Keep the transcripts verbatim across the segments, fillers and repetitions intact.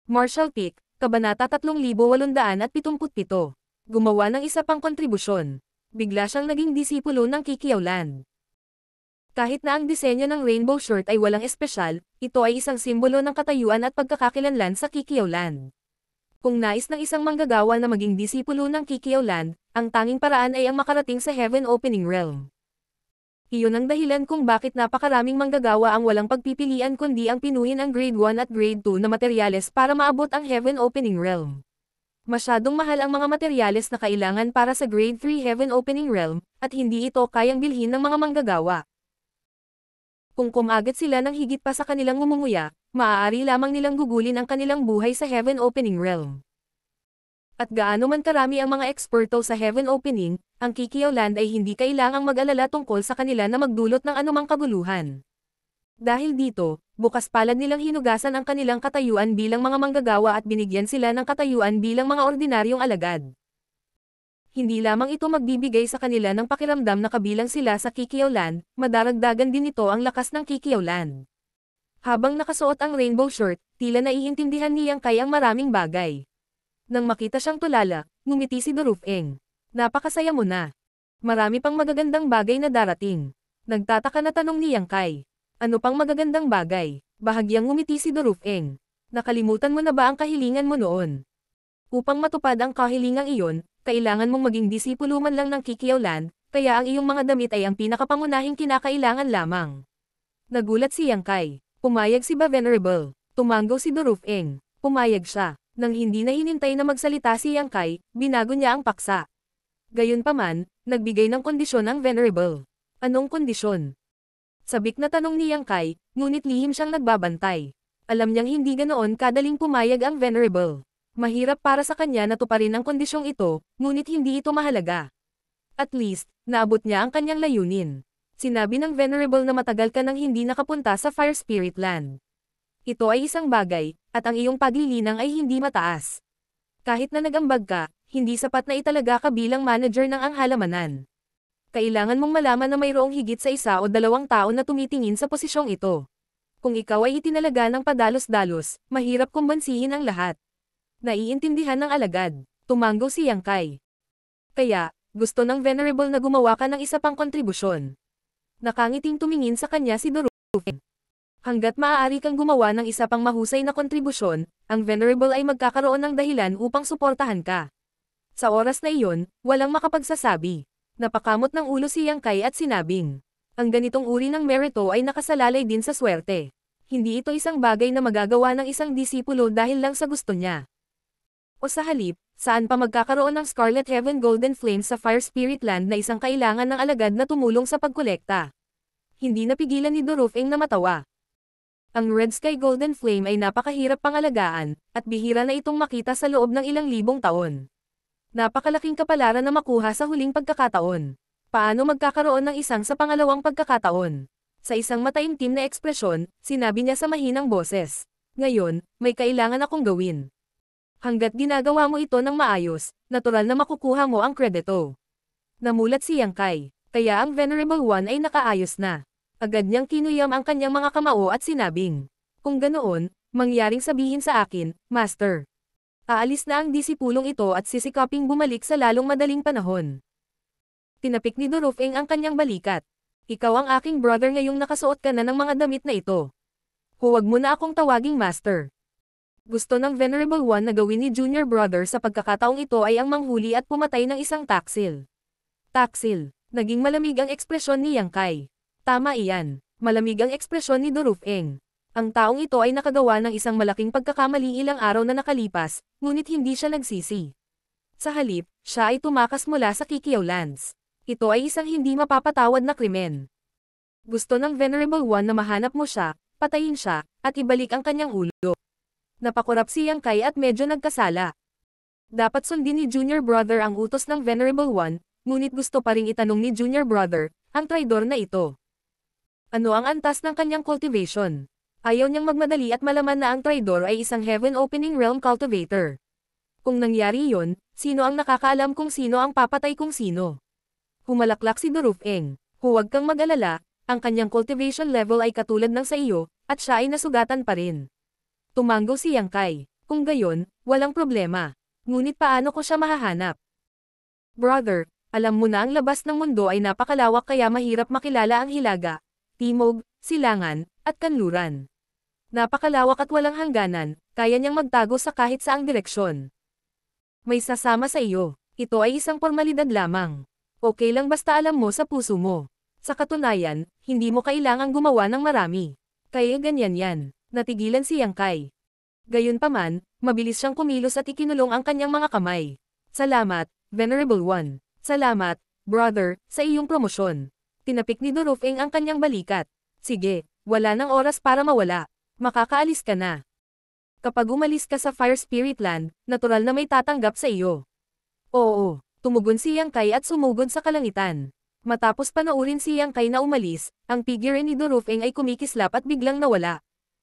Marshall Peak, Kabanata tatlong libo walundaan pitputpito. Gumawa ng isa pang kontribusyon. Bigla siyang naging disipulo ng Kikiaw-land. Kahit na ang disenyo ng rainbow shirt ay walang espesyal, ito ay isang simbolo ng katayuan at pagkakakilanlan sa Kikiaw-land. Kung nais ng isang manggagawa na maging disipulo ng Kikiaw-land, ang tanging paraan ay ang makarating sa Heaven Opening Realm. Iyon ang dahilan kung bakit napakaraming manggagawa ang walang pagpipilian kundi ang pinuhin ang grade one at grade two na materyales para maabot ang Heaven Opening Realm. Masyadong mahal ang mga materyales na kailangan para sa grade three Heaven Opening Realm, at hindi ito kayang bilhin ng mga manggagawa. Kung kumagat sila ng higit pa sa kanilang ngumunguya, maaari lamang nilang gugulin ang kanilang buhay sa Heaven Opening Realm. At gaano man karami ang mga eksperto sa Heaven Opening, ang Kikiaw-land ay hindi kailangang mag-alala tungkol sa kanila na magdulot ng anumang kaguluhan. Dahil dito, bukas palad nilang hinugasan ang kanilang katayuan bilang mga manggagawa at binigyan sila ng katayuan bilang mga ordinaryong alagad. Hindi lamang ito magbibigay sa kanila ng pakiramdam na kabilang sila sa Kikiaw-land, madaragdagan din ito ang lakas ng Kikiaw-land. Habang nakasuot ang rainbow shirt, tila naiintindihan niyang kay ang maraming bagay. Nang makita siyang tulala, ngumiti si Durufeng. Napakasaya mo na. Marami pang magagandang bagay na darating. Nagtataka na tanong ni Yang Kai. Ano pang magagandang bagay? Bahagyang ngumiti si Durufeng. Nakalimutan mo na ba ang kahilingan mo noon? Upang matupad ang kahilingang iyon, kailangan mong maging disipulo man lang ng Kikiaw-land, kaya ang iyong mga damit ay ang pinakapangunahing kinakailangan lamang. Nagulat si Yang Kai. Pumayag si Ba Venerable. Tumanggaw si Durufeng. Pumayag siya. Nang hindi na hinintay na magsalita si Yang Kai, binago niya ang paksa. Gayunpaman, nagbigay ng kondisyon ang Venerable. Anong kondisyon? Sabik na tanong ni Yang Kai, ngunit lihim siyang nagbabantay. Alam niyang hindi ganoon kadaling pumayag ang Venerable. Mahirap para sa kanya na tuparin ang kondisyong ito, ngunit hindi ito mahalaga. At least, naabot niya ang kanyang layunin. Sinabi ng Venerable na matagal ka nang hindi nakapunta sa Fire Spirit Land. Ito ay isang bagay, at ang iyong paglilinang ay hindi mataas. Kahit na nagambag ka, hindi sapat na italaga ka bilang manager ng ang halamanan. Kailangan mong malaman na mayroong higit sa isa o dalawang tao na tumitingin sa posisyong ito. Kung ikaw ay itinalaga ng padalos-dalos, mahirap kumbansihin ang lahat. Naiintindihan ng alagad. Tumanggaw si Yang Kai. Kaya, gusto ng Venerable na gumawa ka ng isa pang kontribusyon. Nakangiting tumingin sa kanya si Durufeng. Hanggat maaari kang gumawa ng isa pang mahusay na kontribusyon, ang Venerable ay magkakaroon ng dahilan upang suportahan ka. Sa oras na iyon, walang makapagsasabi. Napakamot ng ulo si Yang Kai at sinabing, ang ganitong uri ng merito ay nakasalalay din sa swerte. Hindi ito isang bagay na magagawa ng isang disipulo dahil lang sa gusto niya. O sa halip, saan pa magkakaroon ng Scarlet Heaven Golden Flame sa Fire Spirit Land na isang kailangan ng alagad na tumulong sa pagkolekta? Hindi napigilan ni Durufeng na matawa. Ang Red Sky Golden Flame ay napakahirap pangalagaan, at bihira na itong makita sa loob ng ilang libong taon. Napakalaking kapalaran na makuha sa huling pagkakataon. Paano magkakaroon ng isang sa pangalawang pagkakataon? Sa isang mataimtim na ekspresyon, sinabi niya sa mahinang boses. Ngayon, may kailangan akong gawin. Hanggat ginagawa mo ito ng maayos, natural na makukuha mo ang kredito. Namulat si Yang Kai, kaya ang Venerable One ay nakaayos na. Agad niyang kinuyam ang kanyang mga kamao at sinabing, kung ganoon, mangyaring sabihin sa akin, Master. Aalis na ang disipulong ito at sisikaping bumalik sa lalong madaling panahon. Tinapik ni Durufeng ang kanyang balikat. Ikaw ang aking brother ngayong nakasuot ka na ng mga damit na ito. Huwag mo na akong tawaging Master. Gusto ng Venerable One na gawin ni Junior Brother sa pagkakataong ito ay ang manghuli at pumatay ng isang taksil. Taksil. Naging malamig ang ekspresyon ni Yang Kai. Tama iyan. Malamig ang ekspresyon ni Durufeng. Ang taong ito ay nakagawa ng isang malaking pagkakamali ilang araw na nakalipas, ngunit hindi siya nagsisi. Sa halip, siya ay tumakas mula sa Kikiaw-lands. Ito ay isang hindi mapapatawad na krimen. Gusto ng Venerable One na mahanap mo siya, patayin siya, at ibalik ang kanyang ulo. Napakurap si Yang Kai at medyo nagkasala. Dapat sundin ni Junior Brother ang utos ng Venerable One, ngunit gusto pa ring itanong ni Junior Brother, ang traidor na ito. Ano ang antas ng kanyang cultivation? Ayaw niyang magmadali at malaman na ang traidor ay isang Heaven Opening Realm cultivator. Kung nangyari yon, sino ang nakakaalam kung sino ang papatay kung sino? Humalaklak si Durufeng. Huwag kang mag-alala, ang kanyang cultivation level ay katulad ng sa iyo, at siya ay nasugatan pa rin. Tumanggo si Yang Kai. Kung gayon, walang problema. Ngunit paano ko siya mahahanap? Brother, alam mo na ang labas ng mundo ay napakalawak kaya mahirap makilala ang hilaga, timog, silangan, at kanluran. Napakalawak at walang hangganan, kaya niyang magtago sa kahit saang direksyon. May sasama sa iyo. Ito ay isang formalidad lamang. Okay lang basta alam mo sa puso mo. Sa katunayan, hindi mo kailangang gumawa ng marami. Kaya ganyan yan. Natigilan si Yang Kai. Gayunpaman, mabilis siyang kumilos at ikinulong ang kanyang mga kamay. Salamat, Venerable One. Salamat, brother, sa iyong promosyon. Tinapik ni Dorofeng ang kanyang balikat. Sige, wala nang oras para mawala. Makakaalis ka na. Kapag umalis ka sa Fire Spirit Land, natural na may tatanggap sa iyo. Oo, tumugon si Yang Kai at sumugod sa kalangitan. Matapos panoorin si Yang Kai na umalis, ang figure ni Dorofeng ay kumikislap at biglang nawala.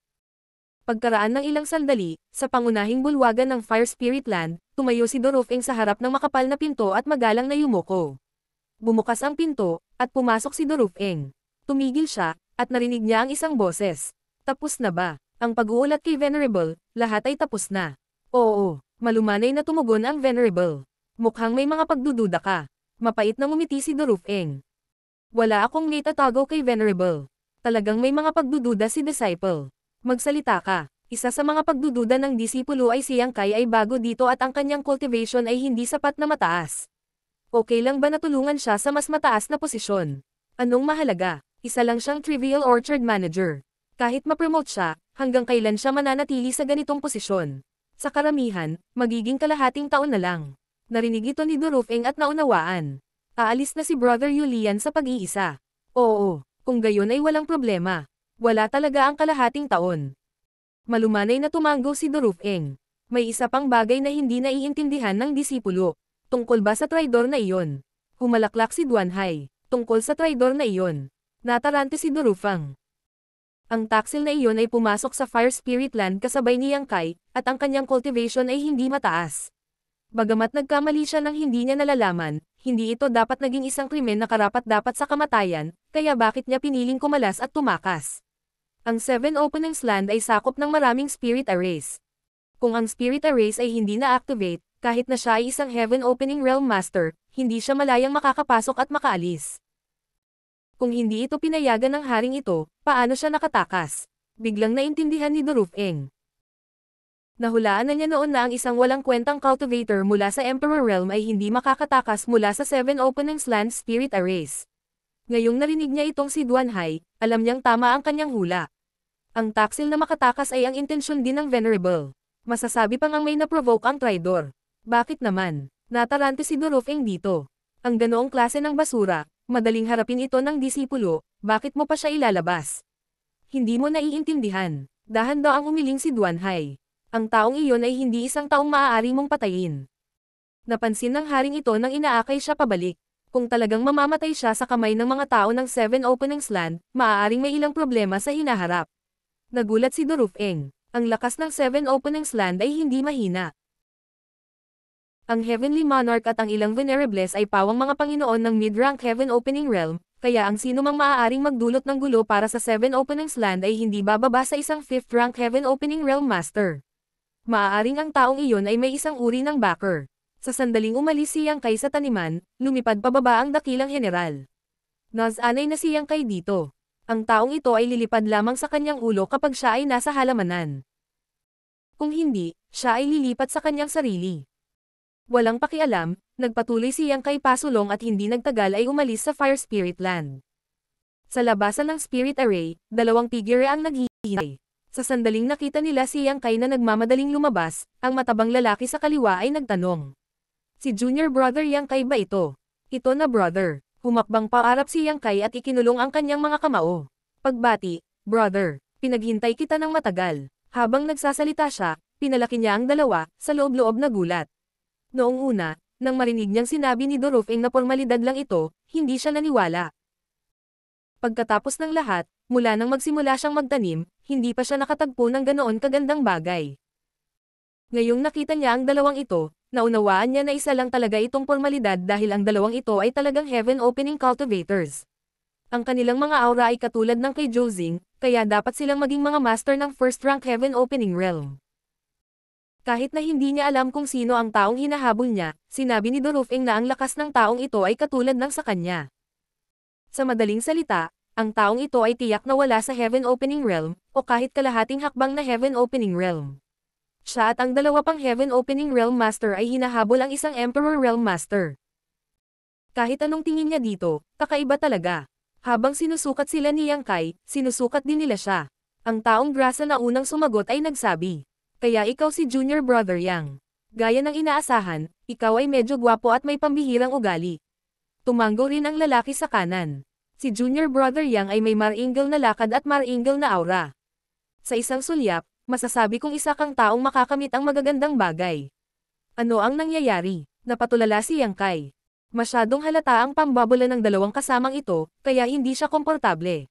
Pagkaraan ng ilang sandali, sa pangunahing bulwagan ng Fire Spirit Land, tumayo si Dorofeng sa harap ng makapal na pinto at magalang na yumuko. Bumukas ang pinto, at pumasok si Dorofeng. Tumigil siya, at narinig niya ang isang boses. Tapos na ba? Ang pag-uulat kay Venerable, lahat ay tapos na. Oo, malumanay na tumugon ang Venerable. Mukhang may mga pagdududa ka. Mapait na ngumiti si Dorofeng. Wala akong naitatago kay Venerable. Talagang may mga pagdududa si Disciple. Magsalita ka. Isa sa mga pagdududa ng disipulo ay si Yang Kai ay bago dito at ang kanyang cultivation ay hindi sapat na mataas. Okay lang ba natulungan siya sa mas mataas na posisyon? Anong mahalaga? Isa lang siyang Trivial Orchard Manager. Kahit ma-promote siya, hanggang kailan siya mananatili sa ganitong posisyon? Sa karamihan, magiging kalahating taon na lang. Narinig ito ni Dorofeng at naunawaan. Aalis na si Brother Yulian sa pag-iisa. Oo, kung gayon ay walang problema. Wala talaga ang kalahating taon. Malumanay na tumango si Dorofeng. May isa pang bagay na hindi naiintindihan ng disipulo. Tungkol ba sa traidor na iyon? Humalaklak si Duanhai. Tungkol sa traidor na iyon. Natarante si Dorofeng. Ang taksil na iyon ay pumasok sa Fire Spirit Land kasabay ni Yang Kai, at ang kanyang cultivation ay hindi mataas. Bagamat nagkamali siya ng hindi niya nalalaman, hindi ito dapat naging isang krimen na karapat-dapat sa kamatayan, kaya bakit niya piniling kumalas at tumakas? Ang Seven Openings Land ay sakop ng maraming spirit arrays. Kung ang spirit arrays ay hindi na-activate, kahit na siya ay isang Heaven Opening Realm Master, hindi siya malayang makakapasok at makaalis. Kung hindi ito pinayagan ng haring ito, paano siya nakatakas? Biglang naintindihan ni Dorofeng. Nahulaan na niya noon na ang isang walang kwentang cultivator mula sa Emperor Realm ay hindi makakatakas mula sa Seven Openings Land Spirit Arrays. Ngayong narinig niya itong si Duanhai, alam niyang tama ang kanyang hula. Ang taksil na makatakas ay ang intensyon din ng Venerable. Masasabi pang ang may na-provoke ang traidor. Bakit naman? Natarante si Dorofeng dito. Ang ganoong klase ng basura, madaling harapin ito ng disipulo, bakit mo pa siya ilalabas? Hindi mo naiintindihan. Dahan daw ang umiling si Duanhai. Ang taong iyon ay hindi isang taong maaari mong patayin. Napansin ng haring ito nang inaakay siya pabalik. Kung talagang mamamatay siya sa kamay ng mga tao ng Seven Openings Land, maaaring may ilang problema sa hinaharap. Nagulat si Dorofeng. Ang lakas ng Seven Openings Land ay hindi mahina. Ang Heavenly Monarch at ang ilang Venerables ay pawang mga Panginoon ng mid-rank Heaven Opening Realm, kaya ang sino mang maaaring magdulot ng gulo para sa Seven Openings Land ay hindi bababa sa isang fifth rank Heaven Opening Realm Master. Maaaring ang taong iyon ay may isang uri ng backer. Sa sandaling umalis si Yang Kai sa taniman, lumipad pababa ang dakilang general. Nasanay na si Yang Kai dito. Ang taong ito ay lilipad lamang sa kanyang ulo kapag siya ay nasa halamanan. Kung hindi, siya ay lilipat sa kanyang sarili. Walang pakialam, nagpatuloy si Yang Kai pasulong at hindi nagtagal ay umalis sa Fire Spirit Land. Sa labasan ng Spirit Array, dalawang figure ang naghihintay. Sa sandaling nakita nila si Yang Kai na nagmamadaling lumabas, ang matabang lalaki sa kaliwa ay nagtanong. Si Junior Brother Yang Kai ba ito? Ito na brother. Humakbang paarap si Yang Kai at ikinulong ang kanyang mga kamao. Pagbati, brother, pinaghintay kita ng matagal. Habang nagsasalita siya, pinalaki niya ang dalawa, sa loob-loob na gulat. Noong una, nang marinig niyang sinabi ni Dorofeng na formalidad lang ito, hindi siya naniwala. Pagkatapos ng lahat, mula nang magsimula siyang magtanim, hindi pa siya nakatagpo ng ganoon kagandang bagay. Ngayong nakita niya ang dalawang ito, naunawaan niya na isa lang talaga itong formalidad dahil ang dalawang ito ay talagang Heaven Opening Cultivators. Ang kanilang mga aura ay katulad ng kay Jozing, kaya dapat silang maging mga master ng first rank Heaven Opening Realm. Kahit na hindi niya alam kung sino ang taong hinahabol niya, sinabi ni Dorufeng na ang lakas ng taong ito ay katulad ng sa kanya. Sa madaling salita, ang taong ito ay tiyak na wala sa Heaven Opening Realm, o kahit kalahating hakbang na Heaven Opening Realm. Siya at ang dalawa pang Heaven Opening Realm Master ay hinahabol ang isang Emperor Realm Master. Kahit anong tingin niya dito, kakaiba talaga. Habang sinusukat sila ni Yang Kai, sinusukat din nila siya. Ang taong grasa na unang sumagot ay nagsabi, "Kaya ikaw si Junior Brother Yang. Gaya ng inaasahan, ikaw ay medyo gwapo at may pambihirang ugali." Tumango rin ang lalaki sa kanan. Si Junior Brother Yang ay may maringal na lakad at maringal na aura. Sa isang sulyap, masasabi kong isa kang taong makakamit ang magagandang bagay. Ano ang nangyayari? Napatulala si Yang Kai. Masyadong halata ang pambabola ng dalawang kasamang ito, kaya hindi siya komportable.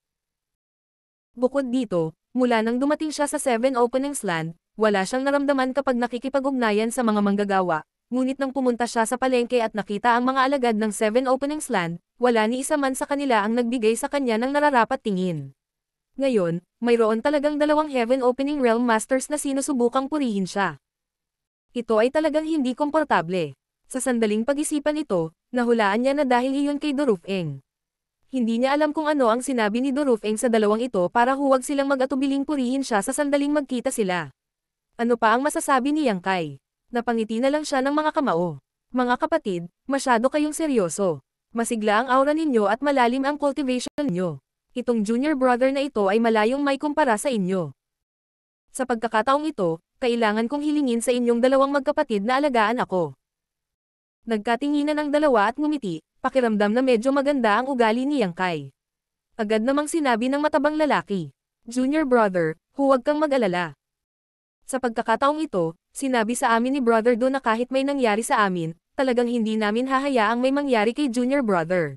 Bukod dito, mula nang dumating siya sa Seven Openings Land, wala siyang naramdaman kapag nakikipag-ugnayan sa mga manggagawa, ngunit nang pumunta siya sa palengke at nakita ang mga alagad ng Seven Openings Land, wala ni isa man sa kanila ang nagbigay sa kanya ng nararapat tingin. Ngayon, mayroon talagang dalawang Heaven Opening Realm Masters na sinusubukang purihin siya. Ito ay talagang hindi komportable. Sa sandaling pag-isipan ito, nahulaan niya na dahil iyon kay Dorufeng. Hindi niya alam kung ano ang sinabi ni Dorufeng sa dalawang ito para huwag silang mag-atubiling purihin siya sa sandaling magkita sila. Ano pa ang masasabi ni Yang Kai? Napangiti na lang siya ng mga kamao. Mga kapatid, masyado kayong seryoso. Masigla ang aura ninyo at malalim ang cultivation ninyo. Itong junior brother na ito ay malayong may kumpara sa inyo. Sa pagkakataong ito, kailangan kong hilingin sa inyong dalawang magkapatid na alagaan ako. Nagkatinginan ang dalawa at ngumiti, pakiramdam na medyo maganda ang ugali ni Yang Kai. Agad namang sinabi ng matabang lalaki, "Junior brother, huwag kang mag-alala." Sa pagkakataong ito, sinabi sa amin ni Brother Do na kahit may nangyari sa amin, talagang hindi namin hahayaang may mangyari kay Junior brother.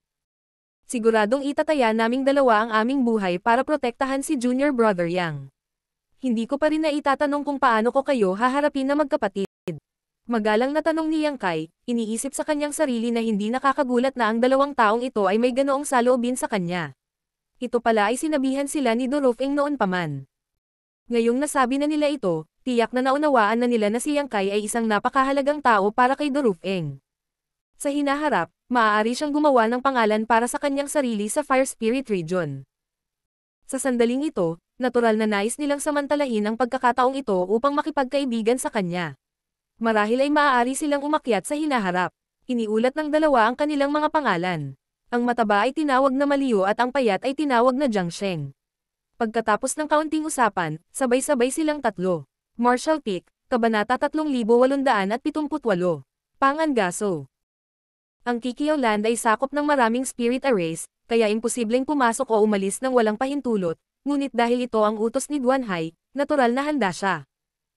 Siguradong itataya naming dalawa ang aming buhay para protektahan si Junior Brother Yang. Hindi ko pa rin na itatanong kung paano ko kayo haharapin na magkapatid. Magalang na tanong ni Yang Kai, iniisip sa kanyang sarili na hindi nakakagulat na ang dalawang taong ito ay may ganoong saloobin sa kanya. Ito pala ay sinabihan sila ni Dorufeng noon pa man. Ngayong nasabi na nila ito, tiyak na naunawaan na nila na si Yang Kai ay isang napakahalagang tao para kay Dorufeng. Sa hinaharap, maaari siyang gumawa ng pangalan para sa kanyang sarili sa Fire Spirit Region. Sa sandaling ito, natural na nais nilang samantalahin ang pagkakataong ito upang makipagkaibigan sa kanya. Marahil ay maaari silang umakyat sa hinaharap. Iniulat ng dalawa ang kanilang mga pangalan. Ang mataba ay tinawag na Maliu at ang payat ay tinawag na Jiang Sheng. Pagkatapos ng kaunting usapan, sabay-sabay silang tatlo. Martial Peak, Kabanata tatlong libo walundaan at pitungput walo. Pangangaso. Ang Kikiaw Land ay sakop ng maraming spirit arrays, kaya imposibleng pumasok o umalis ng walang pahintulot, ngunit dahil ito ang utos ni Duan Hai, natural na handa siya.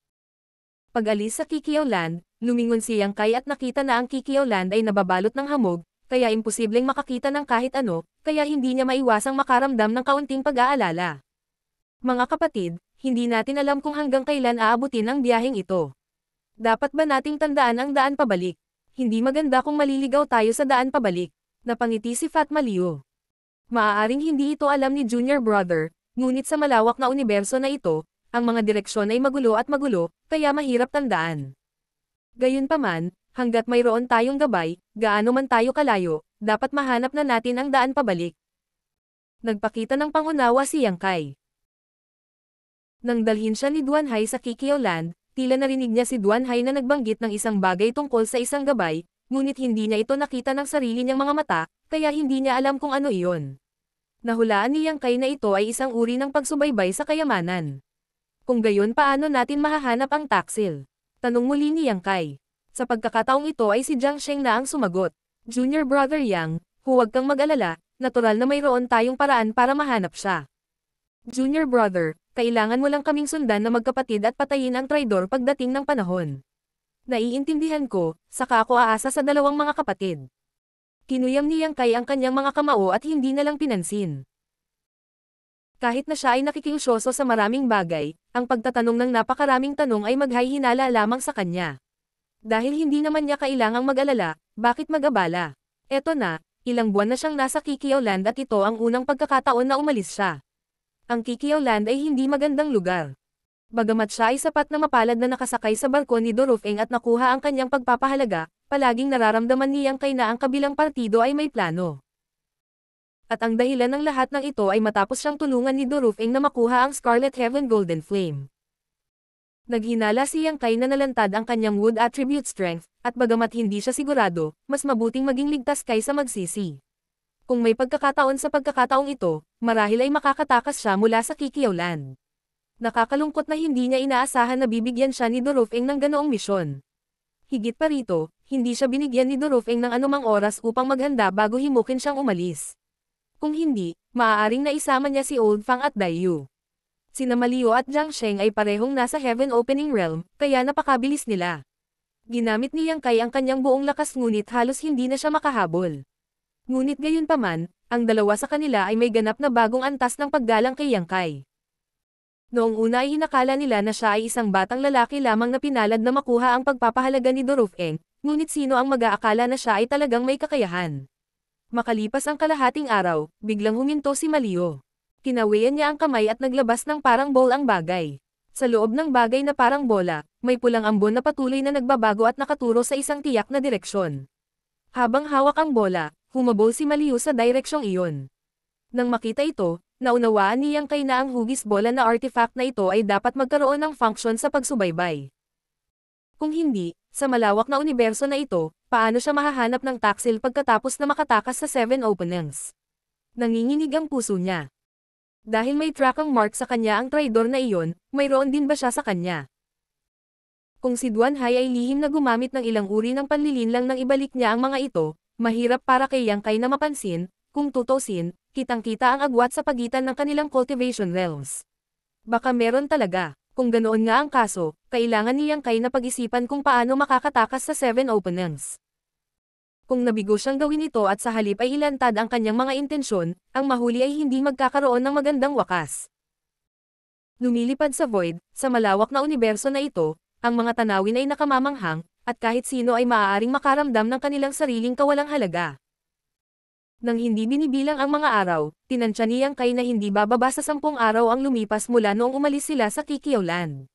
Pag-alis sa Kikiaw Land, lumingon si Yang Kai at nakita na ang Kikiaw Land ay nababalot ng hamog, kaya imposibleng makakita ng kahit ano, kaya hindi niya maiwasang makaramdam ng kaunting pag-aalala. Mga kapatid, hindi natin alam kung hanggang kailan aabutin ang biyaheng ito. Dapat ba nating tandaan ang daan pabalik? Hindi maganda kung maliligaw tayo sa daan pabalik. Napangiti si Fatma Liu. Maaaring hindi ito alam ni Junior Brother, ngunit sa malawak na universo na ito, ang mga direksyon ay magulo at magulo, kaya mahirap tandaan. Gayunpaman, hanggat mayroon tayong gabay, gaano man tayo kalayo, dapat mahanap na natin ang daan pabalik. Nagpakita ng pangunawa si Yang Kai. Nang dalhin siya ni Duan Hai sa Kikiaw Land, tila narinig niya si Duan Hai na nagbanggit ng isang bagay tungkol sa isang gabay, ngunit hindi niya ito nakita ng sarili niyang mga mata, kaya hindi niya alam kung ano iyon. Nahulaan ni Yang Kai na ito ay isang uri ng pagsubaybay sa kayamanan. Kung gayon paano natin mahahanap ang taksil? Tanong muli ni Yang Kai. Sa pagkakataong ito ay si Jiang Sheng na ang sumagot. Junior Brother Yang, huwag kang mag-alala, natural na mayroon tayong paraan para mahanap siya. Junior Brother, kailangan mo lang kaming sundan na magkapatid at patayin ang traidor pagdating ng panahon. Naiintindihan ko, saka ako aasa sa dalawang mga kapatid. Kinuyam ni Yang Kai ang kanyang mga kamao at hindi na lang pinansin. Kahit na siya ay nakikiusyoso sa maraming bagay, ang pagtatanong ng napakaraming tanong ay maghay-hinala lamang sa kanya. Dahil hindi naman niya kailangang mag-alala, bakit mag-abala? Eto na, ilang buwan na siyang nasa Kikiaw Land at ito ang unang pagkakataon na umalis siya. Ang Kikiaw Land ay hindi magandang lugar. Bagamat siya ay sapat na mapalad na nakasakay sa barko ni Dorofeng at nakuha ang kanyang pagpapahalaga, palaging nararamdaman ni Yang Kai na ang kabilang partido ay may plano. At ang dahilan ng lahat ng ito ay matapos siyang tulungan ni Dorofeng na makuha ang Scarlet Heaven Golden Flame. Naghinala si Yang Kai na nalantad ang kanyang wood attribute strength, at bagamat hindi siya sigurado, mas mabuting maging ligtas kaysa magsisi. Kung may pagkakataon sa pagkakataong ito, marahil ay makakatakas siya mula sa Kikiaw Land. Nakakalungkot na hindi niya inaasahan na bibigyan siya ni Dorofeng ng ganoong misyon. Higit pa rito, hindi siya binigyan ni Dorofeng ng anumang oras upang maghanda bago himukin siyang umalis. Kung hindi, maaaring naisama niya si Old Fang at Daiyu. Sina Malio at Jiang Sheng ay parehong nasa Heaven Opening Realm, kaya napakabilis nila. Ginamit ni Yang Kai ang kanyang buong lakas ngunit halos hindi na siya makahabol. Ngunit gayunpaman, ang dalawa sa kanila ay may ganap na bagong antas ng paggalang kay Yang Kai. Noong una ay hinakala nila na siya ay isang batang lalaki lamang na pinalad na makuha ang pagpapahalaga ni Dorofeng, ngunit sino ang mag-aakala na siya ay talagang may kakayahan. Makalipas ang kalahating araw, biglang huminto si Malio. Kinawian niya ang kamay at naglabas ng parang ball ang bagay. Sa loob ng bagay na parang bola, may pulang ambon na patuloy na nagbabago at nakaturo sa isang tiyak na direksyon. Habang hawak ang bola, humabol si Malio sa direksyong iyon. Nang makita ito, naunawaan ni Yang Kai na ang hugis bola na artifact na ito ay dapat magkaroon ng function sa pagsubaybay. Kung hindi, sa malawak na universo na ito, paano siya mahahanap ng taksil pagkatapos na makatakas sa seven openings? Nanginginig ang puso niya. Dahil may tracking mark sa kanya ang traidor na iyon, mayroon din ba siya sa kanya? Kung si Duan Hai ay lihim na gumamit ng ilang uri ng panlilinlang nang ibalik niya ang mga ito, mahirap para kay Yang Kai na mapansin, kung tutusin, kitang-kita ang agwat sa pagitan ng kanilang cultivation realms. Baka meron talaga. Kung ganoon nga ang kaso, kailangan ni Yang Kai na pag-isipan kung paano makakatakas sa seven openings. Kung nabigo siyang gawin ito at sa halip ay ilantad ang kanyang mga intensyon, ang mahuli ay hindi magkakaroon ng magandang wakas. Lumilipad sa void, sa malawak na universo na ito, ang mga tanawin ay nakamamanghang, at kahit sino ay maaaring makaramdam ng kanilang sariling kawalang halaga. Nang hindi binibilang ang mga araw, tinansya ni Yang Kai na hindi bababa sa sampung araw ang lumipas mula noong umalis sila sa Kikiaw Land.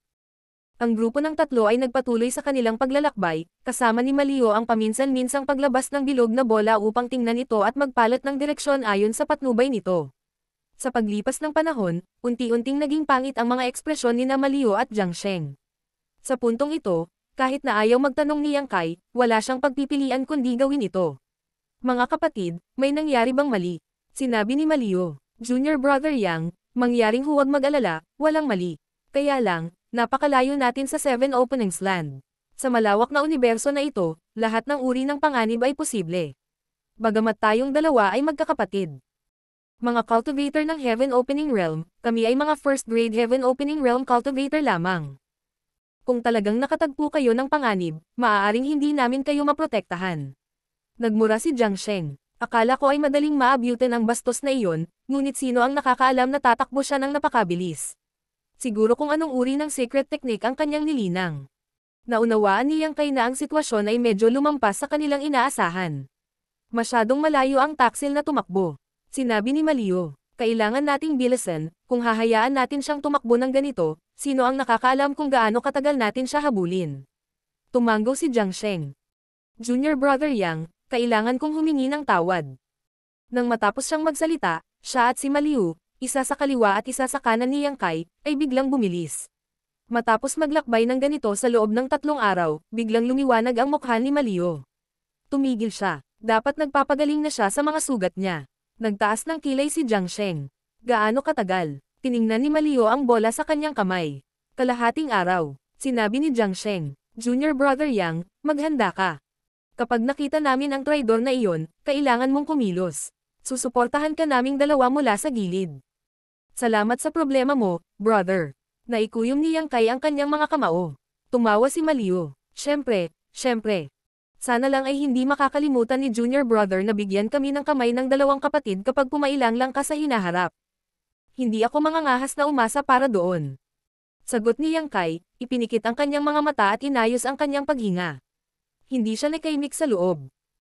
Ang grupo ng tatlo ay nagpatuloy sa kanilang paglalakbay, kasama ni Malio ang paminsan-minsang paglabas ng bilog na bola upang tingnan ito at magpalat ng direksyon ayon sa patnubay nito. Sa paglipas ng panahon, unti-unting naging pangit ang mga ekspresyon ni Malio at Jiang Sheng. Sa puntong ito, kahit na ayaw magtanong ni Yang Kai, wala siyang pagpipilian kundi gawin ito. Mga kapatid, may nangyari bang mali? Sinabi ni Malio. Junior Brother Yang, mangyaring huwag mag-alala, walang mali. Kaya lang, napakalayo natin sa Seven Openings Land. Sa malawak na universo na ito, lahat ng uri ng panganib ay posible. Bagamat tayong dalawa ay magkakapatid. Mga cultivator ng Heaven Opening Realm, kami ay mga first grade Heaven Opening Realm cultivator lamang. Kung talagang nakatagpo kayo ng panganib, maaaring hindi namin kayo maprotektahan. Nagmura si Jiang Sheng. Akala ko ay madaling maabutan ang bastos na iyon, ngunit sino ang nakakaalam na tatakbo siya ng napakabilis? Siguro kung anong uri ng secret technique ang kanyang nilinang. Naunawaan ni Yang Kai na ang sitwasyon ay medyo lumampas sa kanilang inaasahan. Masyadong malayo ang taksil na tumakbo. Sinabi ni Malio, kailangan nating bilisan, kung hahayaan natin siyang tumakbo ng ganito, sino ang nakakaalam kung gaano katagal natin siya habulin? Tumanggo si Jiang Sheng. Junior Brother Yang, kailangan kong humingi ng tawad. Nang matapos siyang magsalita, siya at si Malio, isa sa kaliwa at isa sa kanan ni Yang Kai, ay biglang bumilis. Matapos maglakbay ng ganito sa loob ng tatlong araw, biglang lumiwanag ang mukha ni Malio. Tumigil siya. Dapat nagpapagaling na siya sa mga sugat niya. Nagtaas ng kilay si Jiang Sheng. Gaano katagal? Tiningnan ni Malio ang bola sa kanyang kamay. Kalahating araw. Sinabi ni Jiang Sheng, Junior Brother Yang, maghanda ka. Kapag nakita namin ang traidor na iyon, kailangan mong kumilos. Susuportahan ka naming dalawa mula sa gilid. Salamat sa problema mo, brother. Naikuyom ni Yang Kai ang kanyang mga kamao. Tumawa si Malio. Siyempre, siyempre. Sana lang ay hindi makakalimutan ni Junior Brother na bigyan kami ng kamay ng dalawang kapatid kapag pumailang lang ka sa hinaharap. Hindi ako mangangahas na umasa para doon. Sagot ni Yang Kai, ipinikit ang kanyang mga mata at inayos ang kanyang paghinga. Hindi siya nakaimik sa loob.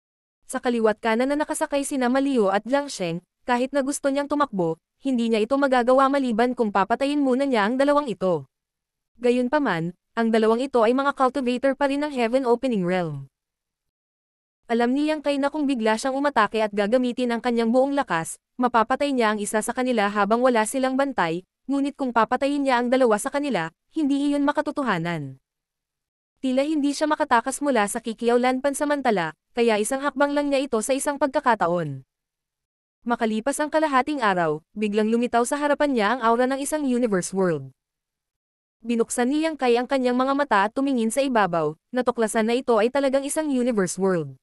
Sa kaliwat kanan na nakasakay sina Malio at Jiang Sheng, kahit na gusto niyang tumakbo, hindi niya ito magagawa maliban kung papatayin muna niya ang dalawang ito. Gayunpaman, ang dalawang ito ay mga cultivator pa rin ng Heaven Opening Realm. Alam ni Yang Kai na kung bigla siyang umatake at gagamitin ang kanyang buong lakas, mapapatay niya ang isa sa kanila habang wala silang bantay, ngunit kung papatayin niya ang dalawa sa kanila, hindi iyon makatotohanan. Tila hindi siya makatakas mula sa Kikiaw-lan pansamantala, kaya isang hakbang lang niya ito sa isang pagkakataon. Makalipas ang kalahating araw, biglang lumitaw sa harapan niya ang aura ng isang universe world. Binuksan ni Yang Kai ang kanyang mga mata at tumingin sa ibabaw, natuklasan na ito ay talagang isang universe world.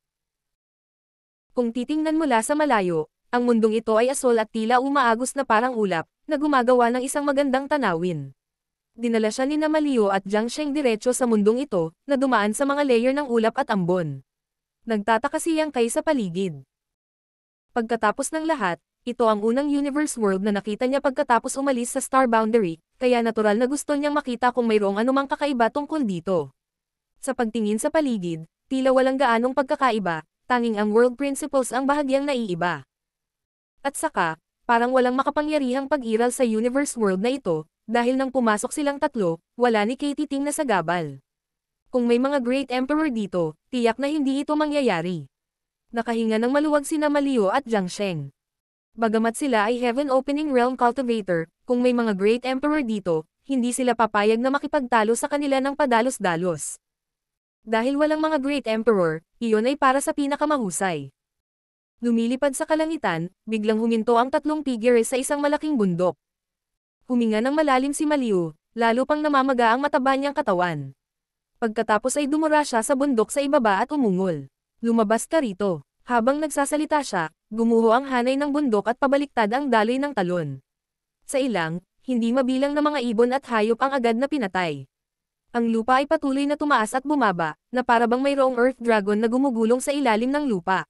Kung titingnan mula sa malayo, ang mundong ito ay asol at tila umaagos na parang ulap, na gumagawa ng isang magandang tanawin. Dinala siya ni Maliu at Jiang Sheng diretso sa mundong ito, na dumaan sa mga layer ng ulap at ambon. Nagtataka si Yang Kai sa paligid. Pagkatapos ng lahat, ito ang unang universe world na nakita niya pagkatapos umalis sa Star Boundary, kaya natural na gusto niyang makita kung mayroong anumang kakaiba tungkol dito. Sa pagtingin sa paligid, tila walang gaanong pagkakaiba, tanging ang world principles ang bahagyang naiiba. At saka, parang walang makapangyarihang pag-iral sa universe world na ito, dahil nang pumasok silang tatlo, wala ni Katie Ting na sagabal. Kung may mga Great Emperor dito, tiyak na hindi ito mangyayari. Nakahinga ng maluwag sina Maliu at Jiang Sheng. Bagamat sila ay Heaven Opening Realm Cultivator, kung may mga Great Emperor dito, hindi sila papayag na makipagtalo sa kanila ng padalos-dalos. Dahil walang mga Great Emperor, iyon ay para sa pinakamahusay. Lumilipad sa kalangitan, biglang huminto ang tatlong figure sa isang malaking bundok. Huminga ng malalim si Maliu, lalo pang namamaga ang mataba niyang katawan. Pagkatapos ay dumura siya sa bundok sa ibaba at umungol. Lumabas ka rito. Habang nagsasalita siya, gumuho ang hanay ng bundok at pabaliktad ang daloy ng talon. Sa ilang, hindi mabilang na mga ibon at hayop ang agad na pinatay. Ang lupa ay patuloy na tumaas at bumaba, na para bang mayroong earth dragon na gumugulong sa ilalim ng lupa.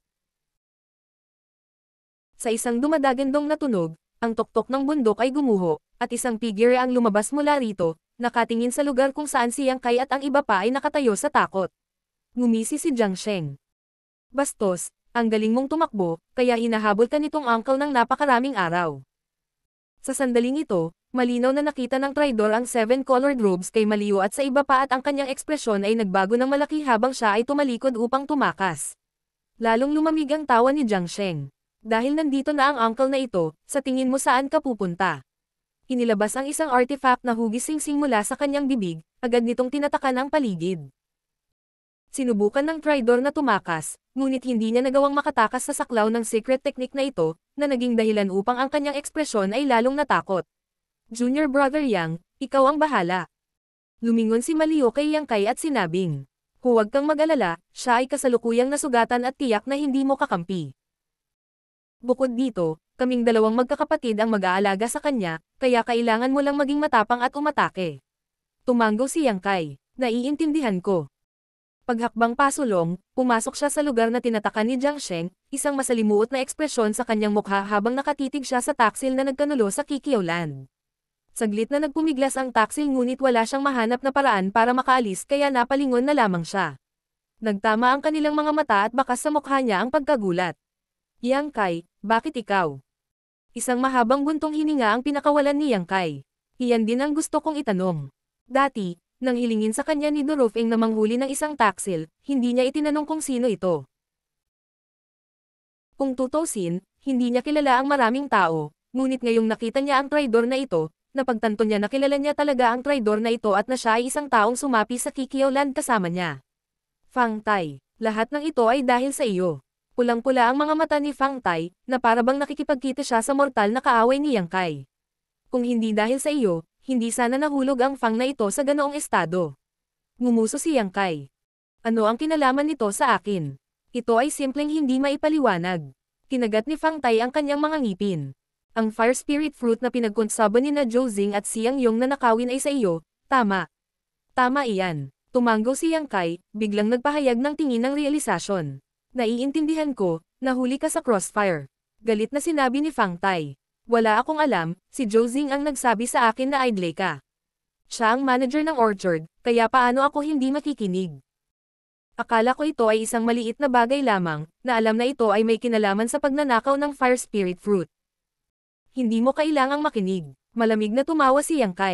Sa isang dumadagandong na tunog, ang tuktok ng bundok ay gumuho, at isang figure ang lumabas mula rito, nakatingin sa lugar kung saan si Yang Kai at ang iba pa ay nakatayo sa takot. Ngumisi si Jiang Sheng. Bastos, ang galing mong tumakbo, kaya hinahabol ka nitong uncle ng napakaraming araw. Sa sandaling ito, malinaw na nakita ng traidor ang seven colored robes kay Maliu at sa iba pa at ang kanyang ekspresyon ay nagbago ng malaki habang siya ay tumalikod upang tumakas. Lalong lumamig ang tawa ni Jiang Sheng. Dahil nandito na ang uncle na ito, sa tingin mo saan ka pupunta? Inilabas ang isang artifact na hugis singsing mula sa kanyang bibig, agad nitong tinatakan ang paligid. Sinubukan ng traidor na tumakas, ngunit hindi niya nagawang makatakas sa saklaw ng secret technique na ito, na naging dahilan upang ang kanyang ekspresyon ay lalong natakot. Junior Brother Yang, ikaw ang bahala. Lumingon si Maliu kay Yang Kai at sinabing, huwag kang mag-alala, siya ay kasalukuyang nasugatan at tiyak na hindi mo kakampi. Bukod dito, kaming dalawang magkakapatid ang mag-aalaga sa kanya, kaya kailangan mo lang maging matapang at umatake. Tumanggo si Yang Kai, naiintindihan ko. Paghakbang pasulong, pumasok siya sa lugar na tinatakan ni Jiang Sheng, isang masalimuot na ekspresyon sa kanyang mukha habang nakatitig siya sa taksil na nagkanulo sa Kikiaw-lan. Saglit na nagpumiglas ang taksil ngunit wala siyang mahanap na paraan para makaalis kaya napalingon na lamang siya. Nagtama ang kanilang mga mata at bakas sa mukha niya ang pagkagulat. Yang Kai, bakit ikaw? Isang mahabang buntong hininga ang pinakawalan ni Yang Kai. Iyan din ang gusto kong itanong. Dati, nang hilingin sa kanya ni Dorofeng na manghuli ng isang taksil, hindi niya itinanong kung sino ito. Kung tutusin, hindi niya kilala ang maraming tao, ngunit ngayong nakita niya ang traidor na ito, napagtanto niya na kilala niya talaga ang traidor na ito at na siya ay isang taong sumapi sa Kikiaw-lan kasama niya. Fang Tai, lahat ng ito ay dahil sa iyo. Pulang-pula ang mga mata ni Fang Tai, na para bang nakikipagkita siya sa mortal na kaaway ni Yang Kai. Kung hindi dahil sa iyo, hindi sana nahulog ang Fang na ito sa ganoong estado. Ngumuso si Yang Kai. Ano ang kinalaman nito sa akin? Ito ay simpleng hindi maipaliwanag. Kinagat ni Fang Tai ang kanyang mga ngipin. Ang Fire Spirit Fruit na pinagkonsaban ni na Zhou Zing at Xiang Yong na nakawin ay sa iyo, tama. Tama iyan. Tumanggo si Yang Kai, biglang nagpahayag ng tingin ng realisasyon. Naiintindihan ko, nahuli ka sa crossfire. Galit na sinabi ni Fang Tai. Wala akong alam, si Zhou Zing ang nagsabi sa akin na idle ka. Siya ang manager ng orchard, kaya paano ako hindi makikinig? Akala ko ito ay isang maliit na bagay lamang, na alam na ito ay may kinalaman sa pagnanakaw ng Fire Spirit Fruit. Hindi mo kailangang makinig. Malamig na tumawa si Yang Kai.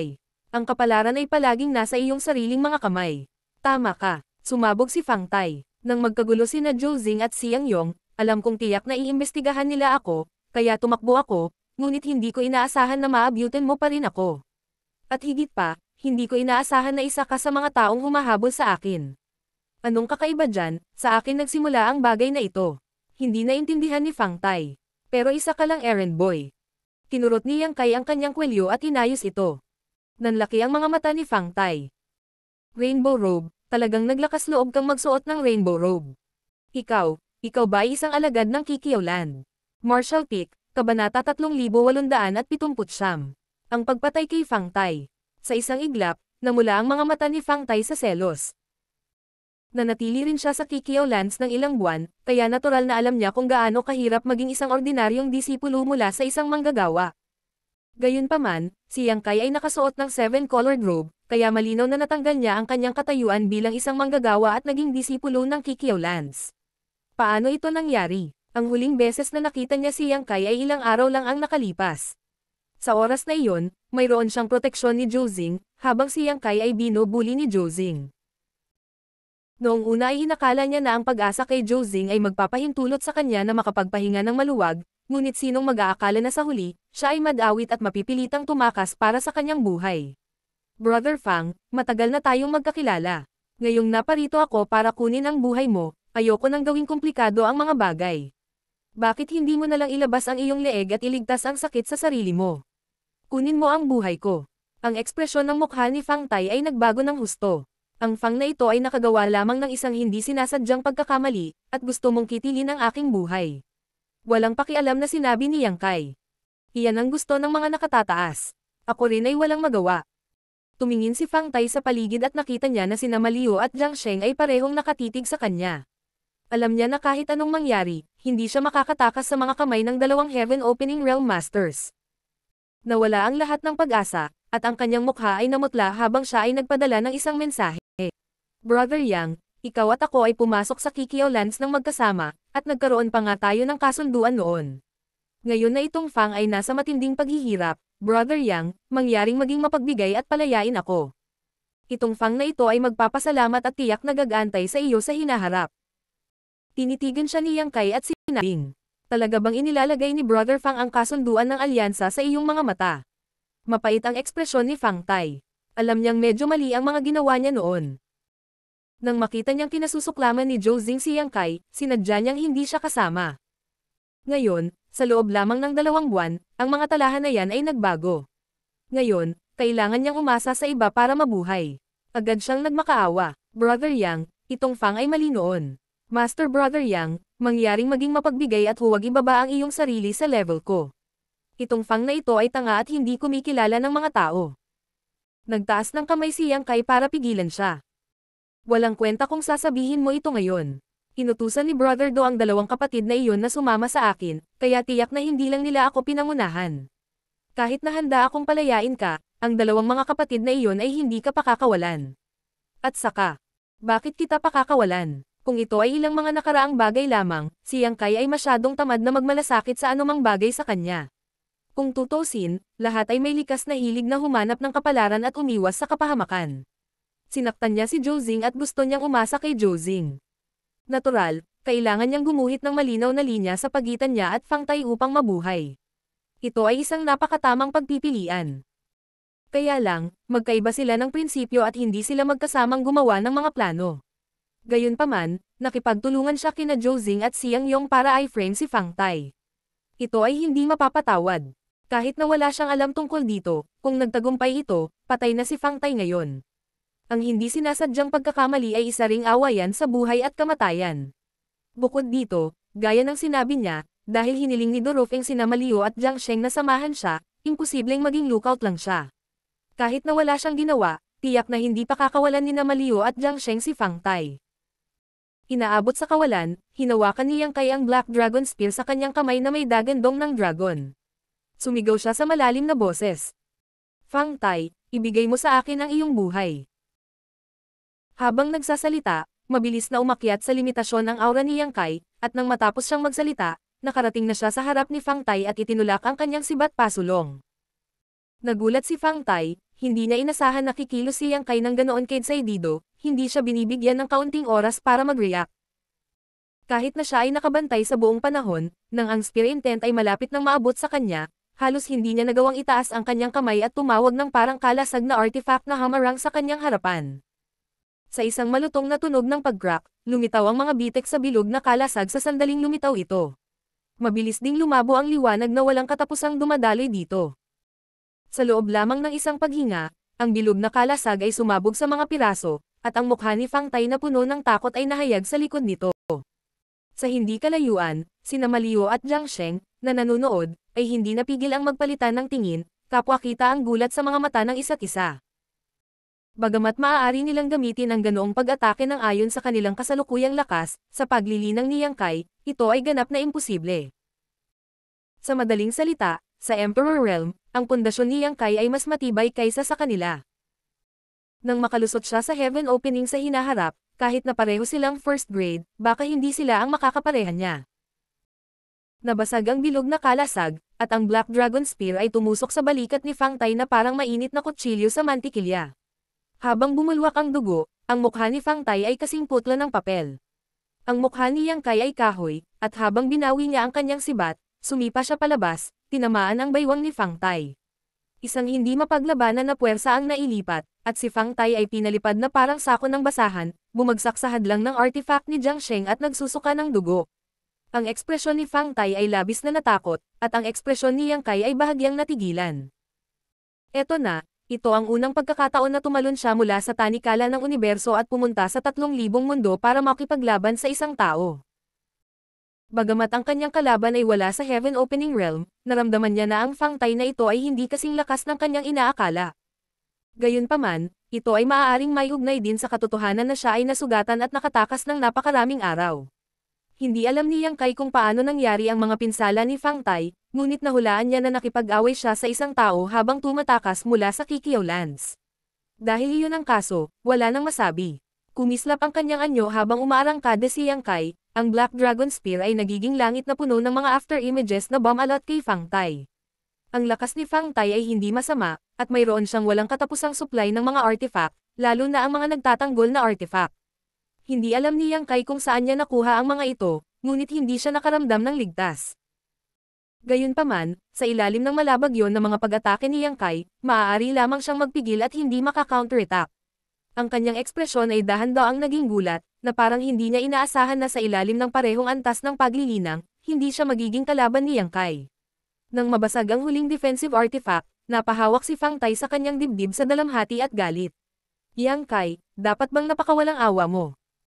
Ang kapalaran ay palaging nasa iyong sariling mga kamay. Tama ka, sumabog si Fang Tai. Nang magkagulo sina Zhou at Xiang Yong, alam kong tiyak na iimbestigahan nila ako, kaya tumakbo ako, ngunit hindi ko inaasahan na maabutin mo pa rin ako. At higit pa, hindi ko inaasahan na isa ka sa mga taong humahabol sa akin. Anong kakaiba dyan? Sa akin nagsimula ang bagay na ito. Hindi naintindihan ni Fang Tai. Pero isa ka lang errand boy. Kinurot ni Yang Kai ang kanyang kwelyo at inayos ito. Nanlaki ang mga mata ni Fang Tai. Rainbow robe, talagang naglakas loob kang magsuot ng rainbow robe. Ikaw, ikaw ba ay isang alagad ng Kikiaw Land? Martial Peak, Kabanata three thousand eight hundred seventy-nine. Ang pagpatay kay Fang Tai. Sa isang iglap, namula ang mga mata ni Fang Tai sa selos. Nanatili rin siya sa Kikiaw Lands ng ilang buwan, kaya natural na alam niya kung gaano kahirap maging isang ordinaryong disipulo mula sa isang manggagawa. Gayunpaman, si Yang Kai ay nakasuot ng seven-colored robe, kaya malinaw na natanggal niya ang kanyang katayuan bilang isang manggagawa at naging disipulo ng Kikiaw Lands. Paano ito nangyari? Ang huling beses na nakita niya si Yang Kai ay ilang araw lang ang nakalipas. Sa oras na iyon, mayroon siyang proteksyon ni Zhou Jing, habang si Yang Kai ay binubuli ni Zhou Jing. Noong una ay inakala niya na ang pag-asa kay Zhou Jing ay magpapahintulot sa kanya na makapagpahinga ng maluwag, ngunit sinong mag-aakala na sa huli, siya ay madawit at mapipilitang tumakas para sa kanyang buhay. Brother Fang, matagal na tayong magkakilala. Ngayong naparito ako para kunin ang buhay mo, ayoko nang gawing komplikado ang mga bagay. Bakit hindi mo nalang ilabas ang iyong leeg at iligtas ang sakit sa sarili mo? Kunin mo ang buhay ko. Ang ekspresyon ng mukha ni Fang Tai ay nagbago ng husto. Ang Fang na ito ay nakagawa lamang ng isang hindi sinasadyang pagkakamali, at gusto mong kitilin ang aking buhay. Walang pakialam na sinabi ni Yang Kai. Iyan ang gusto ng mga nakatataas. Ako rin ay walang magawa. Tumingin si Fang Tai sa paligid at nakita niya na sina Ma Liu at Jiang Sheng ay parehong nakatitig sa kanya. Alam niya na kahit anong mangyari, hindi siya makakatakas sa mga kamay ng dalawang Heaven Opening Realm Masters. Nawala ang lahat ng pag-asa, at ang kanyang mukha ay namutla habang siya ay nagpadala ng isang mensahe. Brother Yang, ikaw at ako ay pumasok sa Kikiaw Lands ng magkasama, at nagkaroon pa nga tayo ng kasunduan noon. Ngayon na itong Fang ay nasa matinding paghihirap, Brother Yang, mangyaring maging mapagbigay at palayain ako. Itong Fang na ito ay magpapasalamat at tiyak na gagantay sa iyo sa hinaharap. Tinitigan siya ni Yang Kai at sinabing, talaga bang inilalagay ni Brother Fang ang kasunduan ng alyansa sa iyong mga mata? Mapait ang ekspresyon ni Fang Tai. Alam niyang medyo mali ang mga ginawa niya noon. Nang makita niyang kinasusuklaman ni Zhou Jing si Yang Kai, sinadya niyang hindi siya kasama. Ngayon, sa loob lamang ng dalawang buwan, ang mga talahan na yan ay nagbago. Ngayon, kailangan niyang umasa sa iba para mabuhay. Agad siyang nagmakaawa. Brother Yang, itong Fang ay mali noon. Master Brother Yang, mangyaring maging mapagbigay at huwag ibaba ang iyong sarili sa level ko. Itong Fang na ito ay tanga at hindi kumikilala ng mga tao. Nagtaas ng kamay si Yang Kai para pigilan siya. Walang kwenta kung sasabihin mo ito ngayon. Inutusan ni Brother Do ang dalawang kapatid na iyon na sumama sa akin, kaya tiyak na hindi lang nila ako pinangunahan. Kahit na handa akong palayain ka, ang dalawang mga kapatid na iyon ay hindi ka pakakawalan. At saka, bakit kita pakakawalan? Kung ito ay ilang mga nakaraang bagay lamang, si Yang Kai ay masyadong tamad na magmalasakit sa anumang bagay sa kanya. Kung tutusin, lahat ay may likas na hilig na humanap ng kapalaran at umiwas sa kapahamakan. Sinaktan niya si Zhou Jing at gusto niyang umasa kay Zhou Jing. Natural, kailangan niyang gumuhit ng malinaw na linya sa pagitan niya at Fang Tai upang mabuhay. Ito ay isang napakatamang pagpipilian. Kaya lang, magkaiba sila ng prinsipyo at hindi sila magkasamang gumawa ng mga plano. Gayunpaman, nakipagtulungan siya kina Zhou Jing at Xiang Yong para i-frame si Fang Tai. Ito ay hindi mapapatawad. Kahit na wala siyang alam tungkol dito, kung nagtagumpay ito, patay na si Fang Tai ngayon. Ang hindi sinasadyang pagkakamali ay isa ring awayan sa buhay at kamatayan. Bukod dito, gaya ng sinabi niya, dahil hiniling ni Dorofeng sina Ma Liu at Jiang Sheng na samahan siya, imposibleng maging lookout lang siya. Kahit na wala siyang ginawa, tiyak na hindi pa kakawalan ni Ma Liu at Jiang Sheng si Fang Tai. Inaabot sa kawalan, hinawakan ni Yang Kai ang Black Dragon Spear sa kanyang kamay na may dagandong ng dragon. Sumigaw siya sa malalim na boses. Fang Tai, ibigay mo sa akin ang iyong buhay. Habang nagsasalita, mabilis na umakyat sa limitasyon ang aura ni Yang Kai, at nang matapos siyang magsalita, nakarating na siya sa harap ni Fang Tai at itinulak ang kanyang sibat pasulong. Nagulat si Fang Tai, Hindi niya inasahan na kikilos si Yang Kai ng ganoon kadesidado, hindi siya binibigyan ng kaunting oras para mag-react. Kahit na siya ay nakabantay sa buong panahon, nang ang spear intent ay malapit nang maabot sa kanya, halos hindi niya nagawang itaas ang kanyang kamay at tumawag ng parang kalasag na artifact na hamarang sa kanyang harapan. Sa isang malutong na tunog ng pag-crack, lumitaw ang mga bitek sa bilog na kalasag sa sandaling lumitaw ito. Mabilis ding lumabo ang liwanag na walang katapusang dumadaloy dito. Sa loob lamang ng isang paghinga, ang bilog na kalasag ay sumabog sa mga piraso, at ang mukha ni Fang Tai na puno ng takot ay nahayag sa likod nito. Sa hindi kalayuan, sina Maliyo at Jiang Sheng, na nanunood, ay hindi napigil ang magpalitan ng tingin, kapwa kita ang gulat sa mga mata ng isa't isa. Bagamat maaari nilang gamitin ang ganoong pag-atake ng ayon sa kanilang kasalukuyang lakas, sa paglilinang ni Yang Kai, ito ay ganap na imposible. Sa madaling salita, sa Emperor Realm, ang pundasyon ni Yang Kai ay mas matibay kaysa sa kanila. Nang makalusot siya sa Heaven Opening sa hinaharap, kahit na pareho silang first grade, baka hindi sila ang makakaparehan niya. Nabasag ang bilog na kalasag, at ang Black Dragon Spear ay tumusok sa balikat ni Fang Tai na parang mainit na kutsilyo sa mantikilya. Habang bumulwak ang dugo, ang mukha ni Fang Tai ay kasing putla ng papel. Ang mukha ni Yang Kai ay kahoy, at habang binawi niya ang kanyang sibat, sumipa siya palabas, tinamaan ang baywang ni Fang Tai. Isang hindi mapaglabanan na puwersa ang nailipat, at si Fang Tai ay pinalipad na parang sako ng basahan, bumagsak sa hadlang ng artifact ni Jiang Sheng at nagsusuka ng dugo. Ang ekspresyon ni Fang Tai ay labis na natakot, at ang ekspresyon ni Yang Kai ay bahagyang natigilan. Eto na, ito ang unang pagkakataon na tumalon siya mula sa tanikala ng universo at pumunta sa tatlong libong mundo para makipaglaban sa isang tao. Bagamat ang kanyang kalaban ay wala sa Heaven Opening Realm, naramdaman niya na ang Fang Tai na ito ay hindi kasing lakas ng kanyang inaakala. Gayunpaman, ito ay maaaring may ugnay din sa katotohanan na siya ay nasugatan at nakatakas ng napakaraming araw. Hindi alam ni Yang Kai kung paano nangyari ang mga pinsala ni Fang Tai, ngunit nahulaan niya na nakipag-away siya sa isang tao habang tumatakas mula sa Kikiaw Lands. Dahil iyon ang kaso, wala nang masabi. Kumislap ang kanyang anyo habang umaarangkada si Yang Kai, ang Black Dragon Spear ay nagiging langit na puno ng mga after images na bumalot kay Fang Tai. Ang lakas ni Fang Tai ay hindi masama, at mayroon siyang walang katapusang supply ng mga artifact, lalo na ang mga nagtatanggol na artifact. Hindi alam ni Yang Kai kung saan niya nakuha ang mga ito, ngunit hindi siya nakaramdam ng ligtas. Gayunpaman, sa ilalim ng malabagyon na mga pag-atake ni Yang Kai, maaari lamang siyang magpigil at hindi maka-counterattack. Ang kanyang ekspresyon ay dahan-daang naging gulat, na parang hindi niya inaasahan na sa ilalim ng parehong antas ng paglilinang, hindi siya magiging kalaban ni Yang Kai. Nang mabasag ang huling defensive artifact, napahawak si Fang Tai sa kanyang dibdib sa dalamhati at galit. Yang Kai, dapat bang napakawalang awa mo?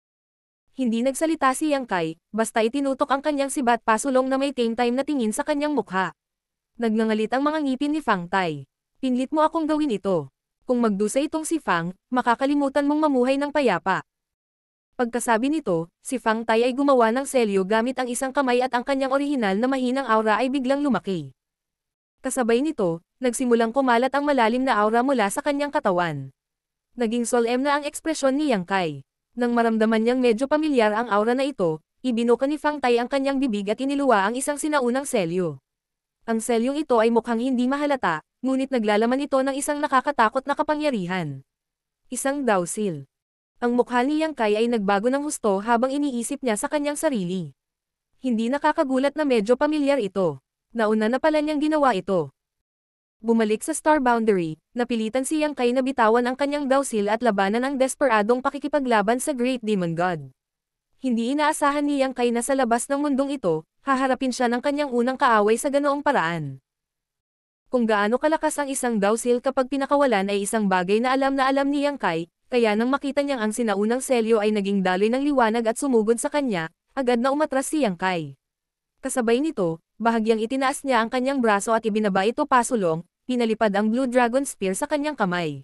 Hindi nagsalita si Yang Kai, basta itinutok ang kanyang sibat pasulong na may time-time na tingin sa kanyang mukha. Nagngangalit ang mga ngipin ni Fang Tai. Pinlit mo akong gawin ito. Kung magdusa itong si Fang, makakalimutan mong mamuhay ng payapa. Pagkasabi nito, si Fang Tai ay gumawa ng selyo gamit ang isang kamay at ang kanyang orihinal na mahinang aura ay biglang lumaki. Kasabay nito, nagsimulang kumalat ang malalim na aura mula sa kanyang katawan. Naging solemn na ang ekspresyon ni Yang Kai. Nang maramdaman niyang medyo pamilyar ang aura na ito, ibinuka ni Fang Tai ang kanyang bibig at iniluwa ang isang sinaunang selyo. Ang selyong ito ay mukhang hindi mahalata, ngunit naglalaman ito ng isang nakakatakot na kapangyarihan. Isang dawsil. Ang mukha ni Yang Kai ay nagbago ng husto habang iniisip niya sa kanyang sarili. Hindi nakakagulat na medyo pamilyar ito. Nauna na pala niyang ginawa ito. Bumalik sa Star Boundary, napilitan si Yang Kai na bitawan ang kanyang dawsil at labanan ang desperadong pakikipaglaban sa Great Demon God. Hindi inaasahan ni Yang Kai na sa labas ng mundong ito, haharapin siya ng kanyang unang kaaway sa ganoong paraan. Kung gaano kalakas ang isang dawsil kapag pinakawalan ay isang bagay na alam na alam ni Yang Kai, kaya nang makita niyang ang sinaunang selyo ay naging daloy ng liwanag at sumugod sa kanya, agad na umatras si Yang Kai. Kasabay nito, bahagyang itinaas niya ang kanyang braso at ibinaba ito pasulong, pinalipad ang Blue Dragon Spear sa kanyang kamay.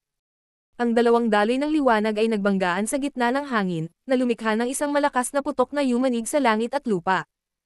Ang dalawang daloy ng liwanag ay nagbanggaan sa gitna ng hangin, na lumikha ng isang malakas na putok na yumanig sa langit at lupa.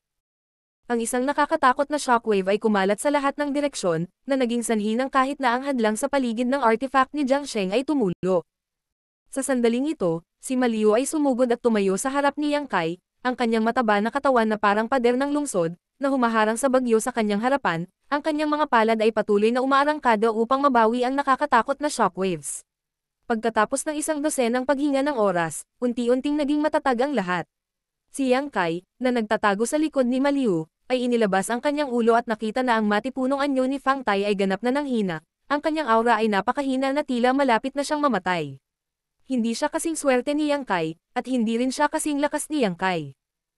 Ang isang nakakatakot na shockwave ay kumalat sa lahat ng direksyon, na naging sanhi ng kahit na ang hadlang sa paligid ng artifact ni Jiang Sheng ay tumulo. Sa sandaling ito, si Maliyo ay sumugod at tumayo sa harap ni Yang Kai, ang kanyang mataba na katawan na parang pader ng lungsod, na humaharang sa bagyo sa kanyang harapan, ang kanyang mga palad ay patuloy na umaarangkada upang mabawi ang nakakatakot na shockwaves. Pagkatapos ng isang dosenang paghinga ng oras, unti-unting naging matatag ang lahat. Si Yang Kai, na nagtatago sa likod ni Ma Liu, ay inilabas ang kanyang ulo at nakita na ang matipunong anyo ni Fang Tai ay ganap na nanghina, ang kanyang aura ay napakahina na tila malapit na siyang mamatay. Hindi siya kasing swerte ni Yang Kai, at hindi rin siya kasing lakas ni Yang Kai.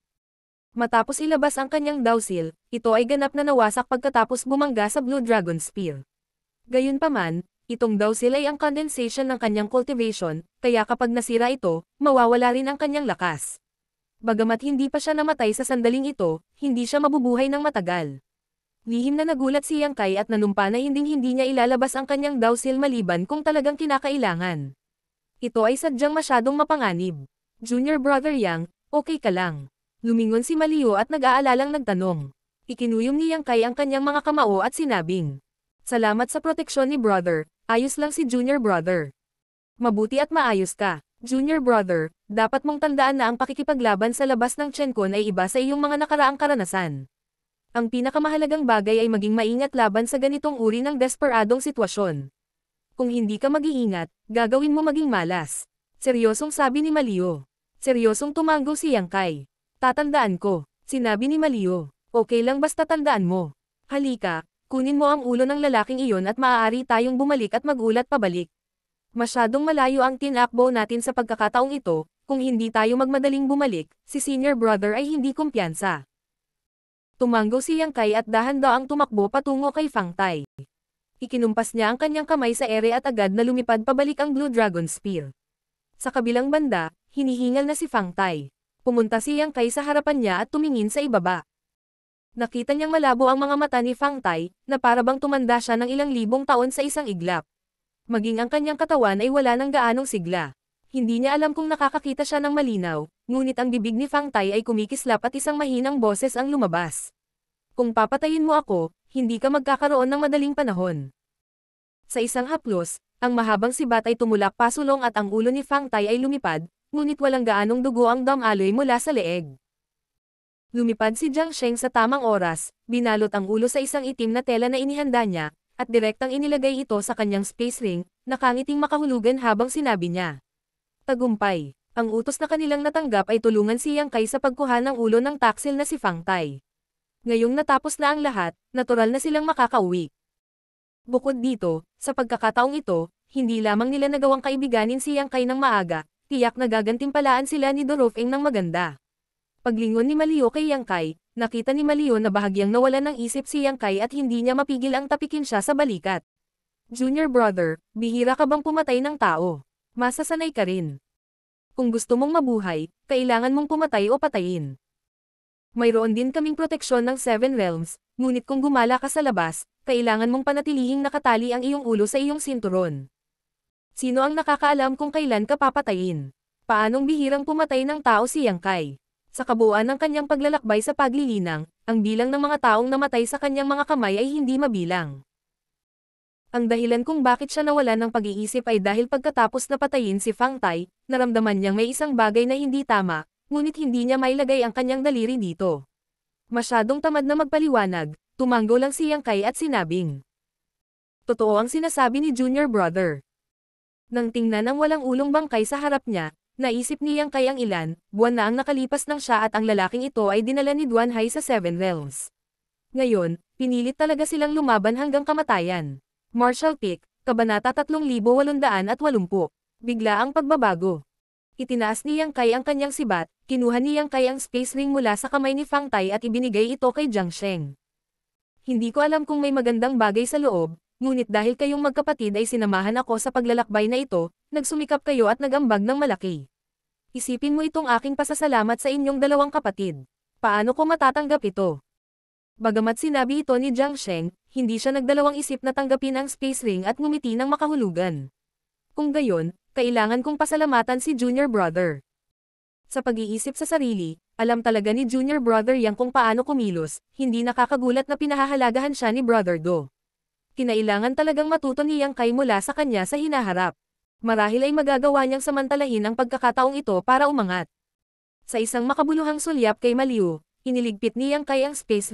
Matapos ilabas ang kanyang dowsil, ito ay ganap na nawasak pagkatapos bumangga sa Blue Dragon Spear. Gayunpaman, itong dowsil ay ang condensation ng kanyang cultivation, kaya kapag nasira ito, mawawala rin ang kanyang lakas. Bagamat hindi pa siya namatay sa sandaling ito, hindi siya mabubuhay ng matagal. Lihim na nagulat si Yang Kai at nanumpa na hinding-hindi niya ilalabas ang kanyang dowsil maliban kung talagang kinakailangan. Ito ay sadyang masyadong mapanganib. Junior Brother Yang, okay ka lang? Lumingon si Ma Liu at nag-aalalang nagtanong. Ikinuyom ni Yang Kai ang kanyang mga kamao at sinabing, "Salamat sa proteksyon ni Brother, ayos lang si Junior Brother." "Mabuti at maayos ka, Junior Brother, dapat mong tandaan na ang pakikipaglaban sa labas ng Chenkon ay iba sa iyong mga nakaraang karanasan. Ang pinakamahalagang bagay ay maging maingat laban sa ganitong uri ng desperadong sitwasyon. Kung hindi ka mag-iingat, gagawin mo maging malas." Seryosong sabi ni Ma Liu. Seryosong tumanggo si Yang Kai. "Tatandaan ko," sinabi ni Ma Liu. "Okay lang basta tandaan mo. Halika, kunin mo ang ulo ng lalaking iyon at maaari tayong bumalik at magulat pabalik. Masyadong malayo ang tinakbo natin sa pagkakataong ito, kung hindi tayo magmadaling bumalik, si Senior Brother ay hindi kumpiyansa." Tumanggo si Yang Kai at dahan-daang tumakbo patungo kay Fang Tai. Ikinumpas niya ang kanyang kamay sa ere at agad na lumipad pabalik ang Blue Dragon Spear. Sa kabilang banda, hinihingal na si Fang Tai. Pumunta si Yang Kai sa harapan niya at tumingin sa ibaba. Nakita niyang malabo ang mga mata ni Fang Tai, na parabang tumanda siya ng ilang libong taon sa isang iglap. Maging ang kanyang katawan ay wala ng gaanong sigla. Hindi niya alam kung nakakakita siya ng malinaw, ngunit ang bibig ni Fang Tai ay kumikislap at isang mahinang boses ang lumabas. "Kung papatayin mo ako, hindi ka magkakaroon ng madaling panahon." Sa isang haplos, ang mahabang sibat ay tumulak pasulong at ang ulo ni Fang Tai ay lumipad, ngunit walang gaanong dugo ang damaloy mula sa leeg. Lumipad si Jiang Sheng sa tamang oras, binalot ang ulo sa isang itim na tela na inihanda niya, at direktang inilagay ito sa kanyang space ring, nakangiting makahulugan habang sinabi niya. "Tagumpay." Ang utos na kanilang natanggap ay tulungan si Yang Kai sa pagkuha ng ulo ng taksil na si Fang Tai. Ngayong natapos na ang lahat, natural na silang makakauwi. Bukod dito, sa pagkakataong ito, hindi lamang nila nagawang kaibiganin si Yang Kai ng maaga, tiyak na gagantimpalaan sila ni Dorofeng ng maganda. Paglingon ni Ma Liu kay Yang Kai, nakita ni Ma Liu na bahagyang nawalan ng isip si Yang Kai at hindi niya mapigil ang tapikin siya sa balikat. "Junior Brother, bihira ka bang pumatay ng tao? Masasanay ka rin. Kung gusto mong mabuhay, kailangan mong pumatay o patayin. Mayroon din kaming proteksyon ng Seven Realms, ngunit kung gumala ka sa labas, kailangan mong panatilihing nakatali ang iyong ulo sa iyong sinturon. Sino ang nakakaalam kung kailan ka papatayin? Paanong bihirang pumatay ng tao si Yang Kai? Sa kabuuan ng kanyang paglalakbay sa paglilinang, ang bilang ng mga taong namatay sa kanyang mga kamay ay hindi mabilang. Ang dahilan kung bakit siya nawalan ng pag-iisip ay dahil pagkatapos na patayin si Fang Tai, naramdaman niyang may isang bagay na hindi tama, ngunit hindi niya mailagay ang kanyang daliri dito. Masyadong tamad na magpaliwanag, tumanggo lang si Yang Kai at sinabing, "Totoo ang sinasabi ni Junior Brother." Nang tingnan ang walang ulong bangkay sa harap niya, naisip ni Yang Kai ang ilan, buwan na ang nakalipas ng siya at ang lalaking ito ay dinala ni Duan Hai sa Seven Realms. Ngayon, pinilit talaga silang lumaban hanggang kamatayan. Martial Peak, Kabanata tatlong libo walundaan at walumpu. Bigla ang pagbabago. Itinaas ni Yang Kai ang kanyang sibat, kinuha ni Yang Kai ang space ring mula sa kamay ni Fang Tai at ibinigay ito kay Jiang Sheng. "Hindi ko alam kung may magandang bagay sa loob, ngunit dahil kayong magkapatid ay sinamahan ako sa paglalakbay na ito, nagsumikap kayo at nagambag ng malaki. Isipin mo itong aking pasasalamat sa inyong dalawang kapatid. Paano ko matatanggap ito?" Bagamat sinabi ito ni Jiang Sheng, hindi siya nagdalawang isip na tanggapin ang space ring at ngumiti ng makahulugan. Kung gayon, kailangan kong pasalamatan si Junior Brother. Sa pag-iisip sa sarili, alam talaga ni Junior Brother Yang kung paano kumilos, hindi nakakagulat na pinahahalagahan siya ni Brother Do. Kinailangan talagang matuto ni Yang Kai mula sa kanya sa hinaharap. Marahil ay magagawa niyang samantalahin ang pagkakataong ito para umangat. Sa isang makabuluhang sulyap kay Ma Liu, iniligpit ni Yang Kai ang space ring,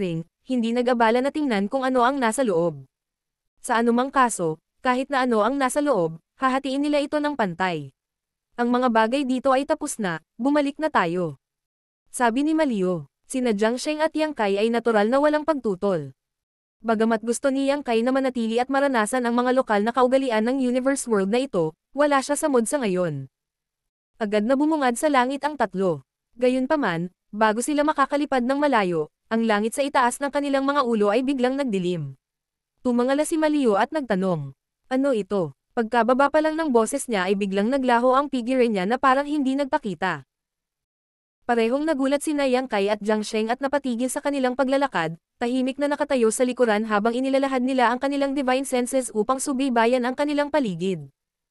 hindi nag-abala na tingnan kung ano ang nasa loob. Sa anumang kaso, kahit na ano ang nasa loob, hahatiin nila ito ng pantay. Ang mga bagay dito ay tapos na, bumalik na tayo. Sabi ni Maliu, sina Jiang Sheng at Yang Kai ay natural na walang pagtutol. Bagamat gusto ni Yang Kai na manatili at maranasan ang mga lokal na kaugalian ng universe world na ito, wala siya sa mood sa ngayon. Agad na bumungad sa langit ang tatlo. Gayunpaman, bago sila makakalipad ng malayo, ang langit sa itaas ng kanilang mga ulo ay biglang nagdilim. Tumangala si Maliu at nagtanong, ano ito? Pagkababa pa lang ng boses niya ay biglang naglaho ang figure niya na parang hindi nagpakita. Parehong nagulat sina Yang Kai at Jiang Sheng at napatigil sa kanilang paglalakad, tahimik na nakatayo sa likuran habang inilalahad nila ang kanilang divine senses upang subaybayan ang kanilang paligid.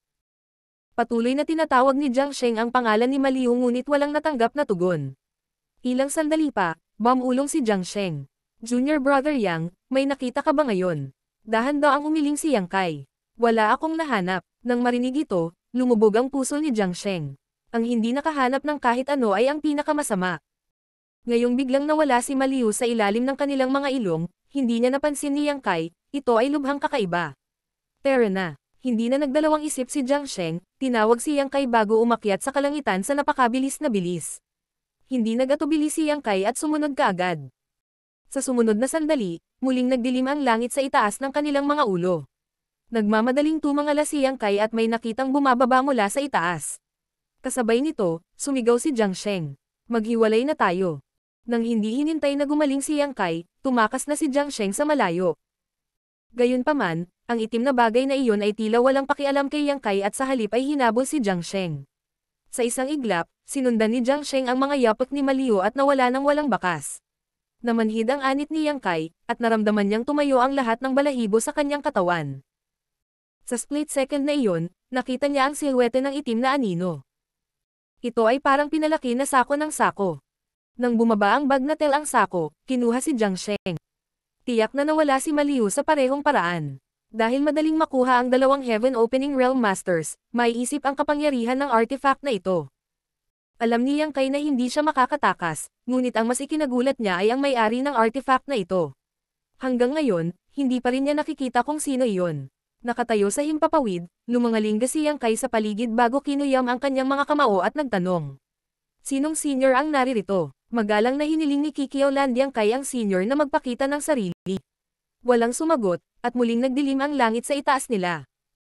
Patuloy na tinatawag ni Jiang Sheng ang pangalan ni Maliu ngunit walang natanggap na tugon. Ilang sandali pa, bumulong si Jiang Sheng. Junior brother Yang, may nakita ka ba ngayon? Dahan daw ang umiling si Yang Kai. Wala akong nahanap. Nang marinig ito, lumubog ang puso ni Jiang Sheng. Ang hindi nakahanap ng kahit ano ay ang pinakamasama. Ngayong biglang nawala si Maliu sa ilalim ng kanilang mga ilong, hindi niya napansin ni Yang Kai, ito ay lubhang kakaiba. Pero na, hindi na nagdalawang isip si Jiang Sheng, tinawag si Yang Kai bago umakyat sa kalangitan sa napakabilis na bilis. Hindi nagatubili si Yang Kai at sumunod kaagad. Sa sumunod na sandali, muling nagdilim ang langit sa itaas ng kanilang mga ulo. Nagmamadaling tumangala si Yang Kai at may nakitang bumababa mula sa itaas. Kasabay nito, sumigaw si Jiang Sheng. Maghiwalay na tayo. Nang hindi hinintay na gumaling si Yang Kai, tumakas na si Jiang Sheng sa malayo. Gayunpaman, ang itim na bagay na iyon ay tila walang pakialam kay Yang Kai at sa halip ay hinabol si Jiang Sheng. Sa isang iglap, sinundan ni Jiang Sheng ang mga yapak ni Maliu at nawala ng walang bakas. Namanhid ang anit ni Yang Kai, at naramdaman niyang tumayo ang lahat ng balahibo sa kanyang katawan. Sa split second na iyon, nakita niya ang silhwete ng itim na anino. Ito ay parang pinalaki na sako ng sako. Nang bumaba ang bag na tel ang sako, kinuha si Jiang Sheng. Tiyak na nawala si Maliu sa parehong paraan. Dahil madaling makuha ang dalawang Heaven Opening Realm Masters, maiisip ang kapangyarihan ng artifact na ito. Alam ni Yang Kai na hindi siya makakatakas, ngunit ang mas ikinagulat niya ay ang may-ari ng artifact na ito. Hanggang ngayon, hindi pa rin niya nakikita kung sino iyon. Nakatayo sa himpapawid, lumangalingga si Yang Kai sa paligid bago kinuyam ang kanyang mga kamao at nagtanong. Sinong senior ang naririto? Magalang na hiniling ni Kikiaoland Yang Kai ang senior na magpakita ng sarili. Walang sumagot, at muling nagdilim ang langit sa itaas nila.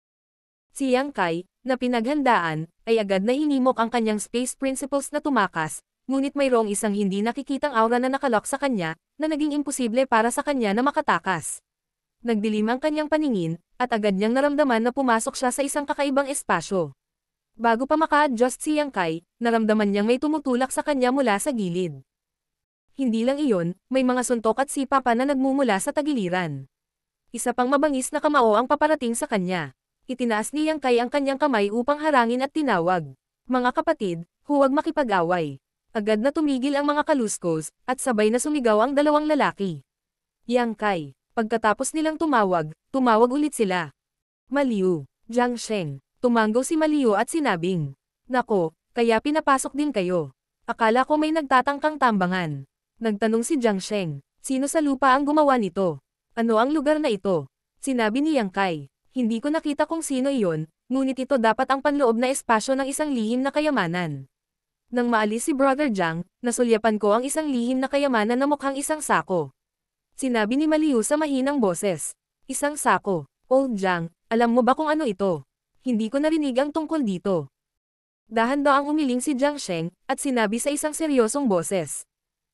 Si Yang Kai, na pinaghandaan, ay agad na hinimok ang kanyang space principles na tumakas, ngunit mayroong isang hindi nakikitang aura na nakalok sa kanya, na naging imposible para sa kanya na makatakas. Nagdilim ang kanyang paningin, at agad niyang naramdaman na pumasok siya sa isang kakaibang espasyo. Bago pa maka-adjust si Yang Kai, naramdaman niyang may tumutulak sa kanya mula sa gilid. Hindi lang iyon, may mga suntok at sipa pa na nagmumula sa tagiliran. Isa pang mabangis na kamao ang paparating sa kanya. Itinaas ni Yang Kai ang kanyang kamay upang harangin at tinawag. Mga kapatid, huwag makipag-away. Agad na tumigil ang mga kaluskos, at sabay na sumigaw ang dalawang lalaki. Yang Kai. Pagkatapos nilang tumawag, tumawag ulit sila. Maliu, Jiang Sheng. Tumanggo si Maliu at sinabing, nako, kaya pinapasok din kayo. Akala ko may nagtatangkang tambangan. Nagtanong si Jiang Sheng, sino sa lupa ang gumawa nito? Ano ang lugar na ito? Sinabi ni Yang Kai. Hindi ko nakita kung sino iyon, ngunit ito dapat ang panloob na espasyo ng isang lihim na kayamanan. Nang maalis si Brother Jiang, nasulyapan ko ang isang lihim na kayamanan na mukhang isang sako. Sinabi ni Maliu sa mahinang boses. Isang sako. Old Jiang, alam mo ba kung ano ito? Hindi ko narinig ang tungkol dito. Dahan-daang umiling si Jiang Sheng, at sinabi sa isang seryosong boses.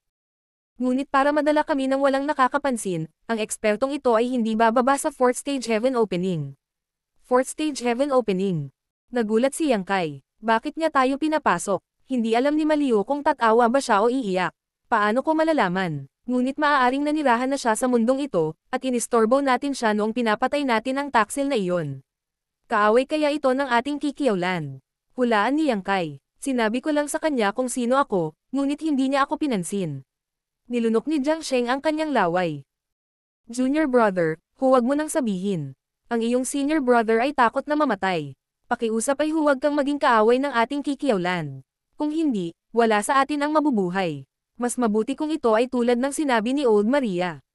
Ngunit para madala kami ng walang nakakapansin, ang ekspertong ito ay hindi bababa sa fourth stage heaven opening. fourth stage heaven opening. Nagulat si Yang Kai. Bakit niya tayo pinapasok? Hindi alam ni Maliu kung tatawa ba siya o iiyak. Paano ko malalaman? Ngunit maaaring nanirahan na siya sa mundong ito, at inistorbo natin siya noong pinapatay natin ang taksil na iyon. Kaaway kaya ito ng ating Kikiaoland. Hulaan ni Yang Kai. Sinabi ko lang sa kanya kung sino ako, ngunit hindi niya ako pinansin. Nilunok ni Jiang Sheng ang kanyang laway. Junior brother, huwag mo nang sabihin. Ang iyong senior brother ay takot na mamatay. Pakiusap ay huwag kang maging kaaway ng ating Kikiaoland. Kung hindi, wala sa atin ang mabubuhay. Mas mabuti kung ito ay tulad ng sinabi ni Old Maria.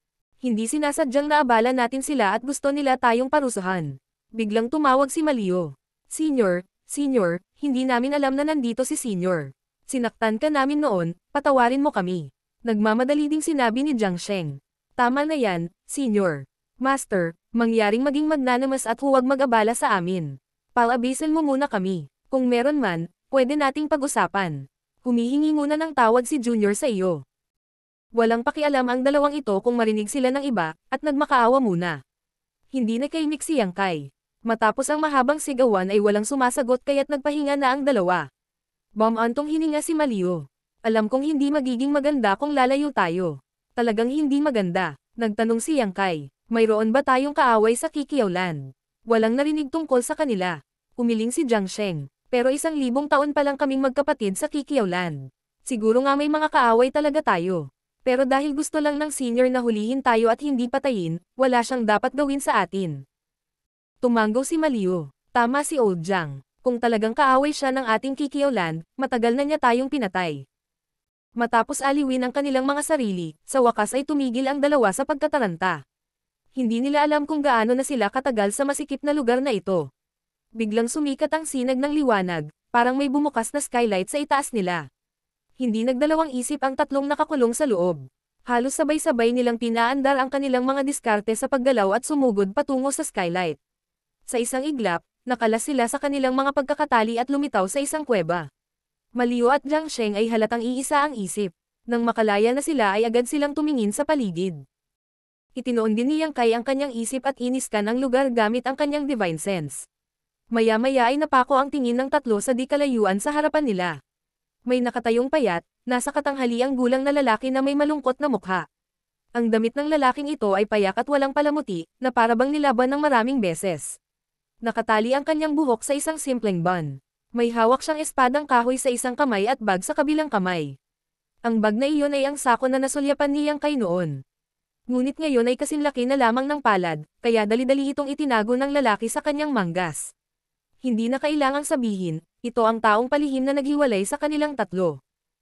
Hindi sinasadyang naabala natin sila at gusto nila tayong parusahan. Biglang tumawag si Malio. Senior, Senior, hindi namin alam na nandito si Senior. Sinaktan ka namin noon, patawarin mo kami. Nagmamadali ding sinabi ni Jiang Sheng. Tama na yan, Senior. Master, mangyaring maging magnanimous at huwag mag-abala sa amin. Palabisan mo muna kami. Kung meron man, pwede nating pag-usapan. Humihingi muna ng tawad si Junior sa iyo. Walang pakialam ang dalawang ito kung marinig sila ng iba, at nagmakaawa muna. Hindi na kaimik si Yang Kai. Matapos ang mahabang sigawan ay walang sumasagot kaya't nagpahinga na ang dalawa. Bumantong hininga si Malio. Alam kong hindi magiging maganda kung lalayo tayo. Talagang hindi maganda. Nagtanong si Yang Kai. Mayroon ba tayong kaaway sa Kikiaoland? Walang narinig tungkol sa kanila. Umiling si Jiang Sheng. Pero isang libong taon pa lang kaming magkapatid sa Kikiaoland. Siguro nga may mga kaaway talaga tayo. Pero dahil gusto lang ng senior na hulihin tayo at hindi patayin, wala siyang dapat gawin sa atin. Tumanggo si Malio. Tama si Old Jiang. Kung talagang kaaway siya ng ating Kikiaoland, matagal na niya tayong pinatay. Matapos aliwin ang kanilang mga sarili, sa wakas ay tumigil ang dalawa sa pagkataranta. Hindi nila alam kung gaano na sila katagal sa masikip na lugar na ito. Biglang sumikat ang sinag ng liwanag, parang may bumukas na skylight sa itaas nila. Hindi nagdalawang isip ang tatlong nakakulong sa loob. Halos sabay-sabay nilang pinaandar ang kanilang mga diskarte sa paggalaw at sumugod patungo sa skylight. Sa isang iglap, nakalas sila sa kanilang mga pagkakatali at lumitaw sa isang kuweba. Malio at Jiang Sheng ay halatang iisa ang isip. Nang makalaya na sila ay agad silang tumingin sa paligid. Itinoon din ni Yang Kai ang kanyang isip at iniskan ang lugar gamit ang kanyang divine sense. Maya-maya ay napako ang tingin ng tatlo sa di kalayuan sa harapan nila. May nakatayong payat, nasa katanghaliang gulang na lalaki na may malungkot na mukha. Ang damit ng lalaking ito ay payak at walang palamuti, na parabang nilaban ng maraming beses. Nakatali ang kanyang buhok sa isang simpleng bun. May hawak siyang espadang kahoy sa isang kamay at bag sa kabilang kamay. Ang bag na iyon ay ang sako na nasulyapan ni Yang Kai noon. Ngunit ngayon ay kasinlaki na lamang ng palad, kaya dali-dali itong itinago ng lalaki sa kanyang manggas. Hindi na kailangang sabihin, ito ang taong palihim na naghiwalay sa kanilang tatlo.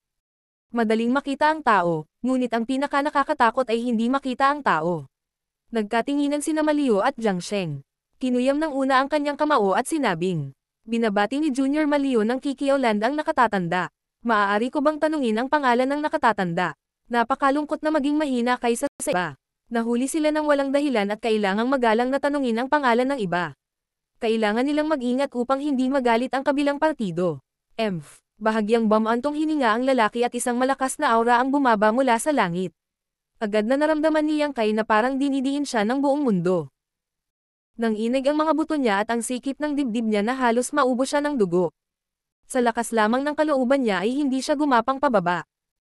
Madaling makita ang tao, ngunit ang pinaka nakakatakot ay hindi makita ang tao. Nagkatinginan sina Malio at Jiang Sheng. Kinuyam ng una ang kanyang kamao at sinabing, binabati ni Junior Malio ng Kikiaoland ang nakatatanda. Maaari ko bang tanungin ang pangalan ng nakatatanda? Napakalungkot na maging mahina kaysa sa iba. Nahuli sila ng walang dahilan at kailangang magalang na tanungin ang pangalan ng iba. Kailangan nilang mag-ingat upang hindi magalit ang kabilang partido. Emph. Bahagyang bumantong hininga ang lalaki at isang malakas na aura ang bumaba mula sa langit. Agad na naramdaman ni Yang Kai na parang dinidiin siya ng buong mundo. Nang inig ang mga buto niya at ang sikip ng dibdib niya na halos maubo siya ng dugo. Sa lakas lamang ng kalooban niya ay hindi siya gumapang pababa.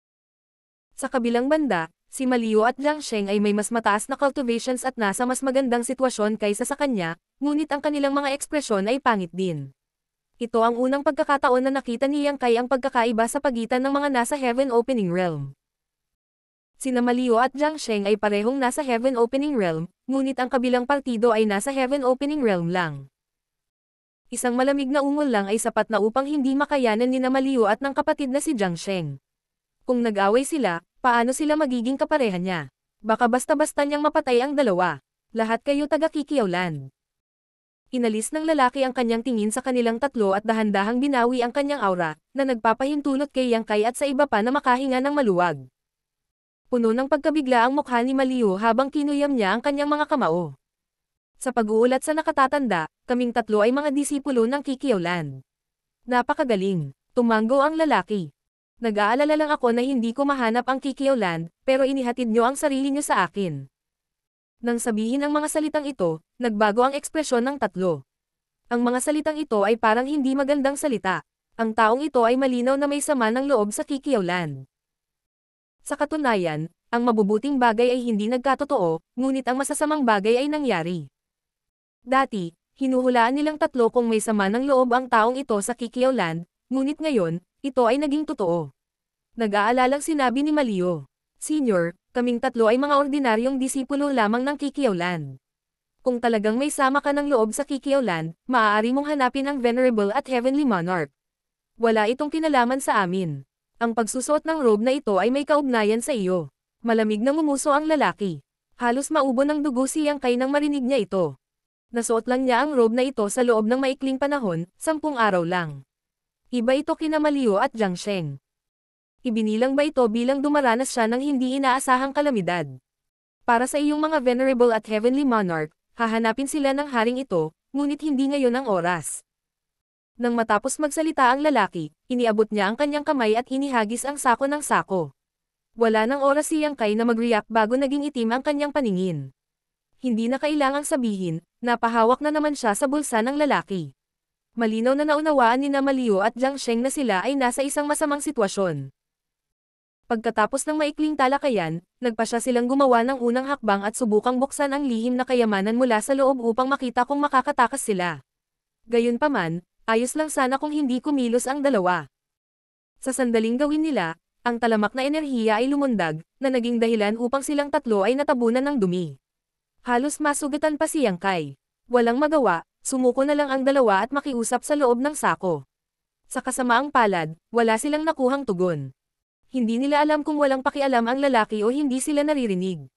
Sa kabilang banda, si Malio at Jiang Sheng ay may mas mataas na cultivations at nasa mas magandang sitwasyon kaysa sa kanya, ngunit ang kanilang mga ekspresyon ay pangit din. Ito ang unang pagkakataon na nakita ni Yang Kai ang pagkakaiba sa pagitan ng mga nasa Heaven Opening Realm. Sina Malio at Jiang Sheng ay parehong nasa Heaven Opening Realm, ngunit ang kabilang partido ay nasa Heaven Opening Realm lang. Isang malamig na ungol lang ay sapat na upang hindi makayanan ni na Malio at ng kapatid na si Jiang Sheng. Kung nag-away sila, paano sila magiging kapareha niya? Baka basta-basta niyang mapatay ang dalawa. Lahat kayo taga Kikiaoland. Inalis ng lalaki ang kanyang tingin sa kanilang tatlo at dahan-dahang binawi ang kanyang aura, na nagpapahintulot kay Yang Kai at sa iba pa na makahinga ng maluwag. Puno ng pagkabigla ang mukha ni Malio habang kinuyam niya ang kanyang mga kamao. Sa pag-uulat sa nakatatanda, kaming tatlo ay mga disipulo ng Kikiaoland. Napakagaling. Tumanggo ang lalaki. Nag-aalala lang ako na hindi ko mahanap ang Kikiaoland, pero inihatid niyo ang sarili niyo sa akin. Nang sabihin ang mga salitang ito, nagbago ang ekspresyon ng tatlo. Ang mga salitang ito ay parang hindi magandang salita. Ang taong ito ay malinaw na may sama ng loob sa Kikiaoland. Sa katunayan, ang mabubuting bagay ay hindi nagkatotoo, ngunit ang masasamang bagay ay nangyari. Dati, hinuhulaan nilang tatlo kung may sama ng loob ang taong ito sa Kikiaoland, ngunit ngayon, ito ay naging totoo. Nag-aalalang sinabi ni Malio, Senior, kaming tatlo ay mga ordinaryong disipulo lamang ng Kikiaoland. Kung talagang may sama ka ng loob sa Kikiaoland, maaari mong hanapin ang Venerable at Heavenly Monarch. Wala itong kinalaman sa amin. Ang pagsusuot ng robe na ito ay may kaugnayan sa iyo. Malamig na ngumuso ang lalaki. Halos maubo ng dugo si Yang Kai nang marinig niya ito. Nasuot lang niya ang robe na ito sa loob ng maikling panahon, sampung araw lang. Iba ito kina Ma Liu at Jiang Sheng. Ibinilang ba ito bilang dumaranas siya ng hindi inaasahang kalamidad? Para sa iyong mga venerable at heavenly monarch, hahanapin sila ng haring ito, ngunit hindi ngayon ang oras. Nang matapos magsalita ang lalaki, iniabot niya ang kanyang kamay at inihagis ang sako ng sako. Wala nang oras si Yang Kai na mag-react bago naging itim ang kanyang paningin. Hindi na kailangang sabihin, napahawak na naman siya sa bulsa ng lalaki. Malinaw na naunawaan ni Ma Liu at Jiang Sheng na sila ay nasa isang masamang sitwasyon. Pagkatapos ng maikling talakayan, nagpa siya silang gumawa ng unang hakbang at subukang buksan ang lihim na kayamanan mula sa loob upang makita kung makakatakas sila. Gayunpaman, ayos lang sana kung hindi kumilos ang dalawa. Sa sandaling gawin nila, ang talamak na enerhiya ay lumundag, na naging dahilan upang silang tatlo ay natabunan ng dumi. Halos masugatan pa si Yang Kai. Walang magawa, sumuko na lang ang dalawa at makiusap sa loob ng sako. Sa kasamaang palad, wala silang nakuhang tugon. Hindi nila alam kung walang pakialam ang lalaki o hindi sila naririnig.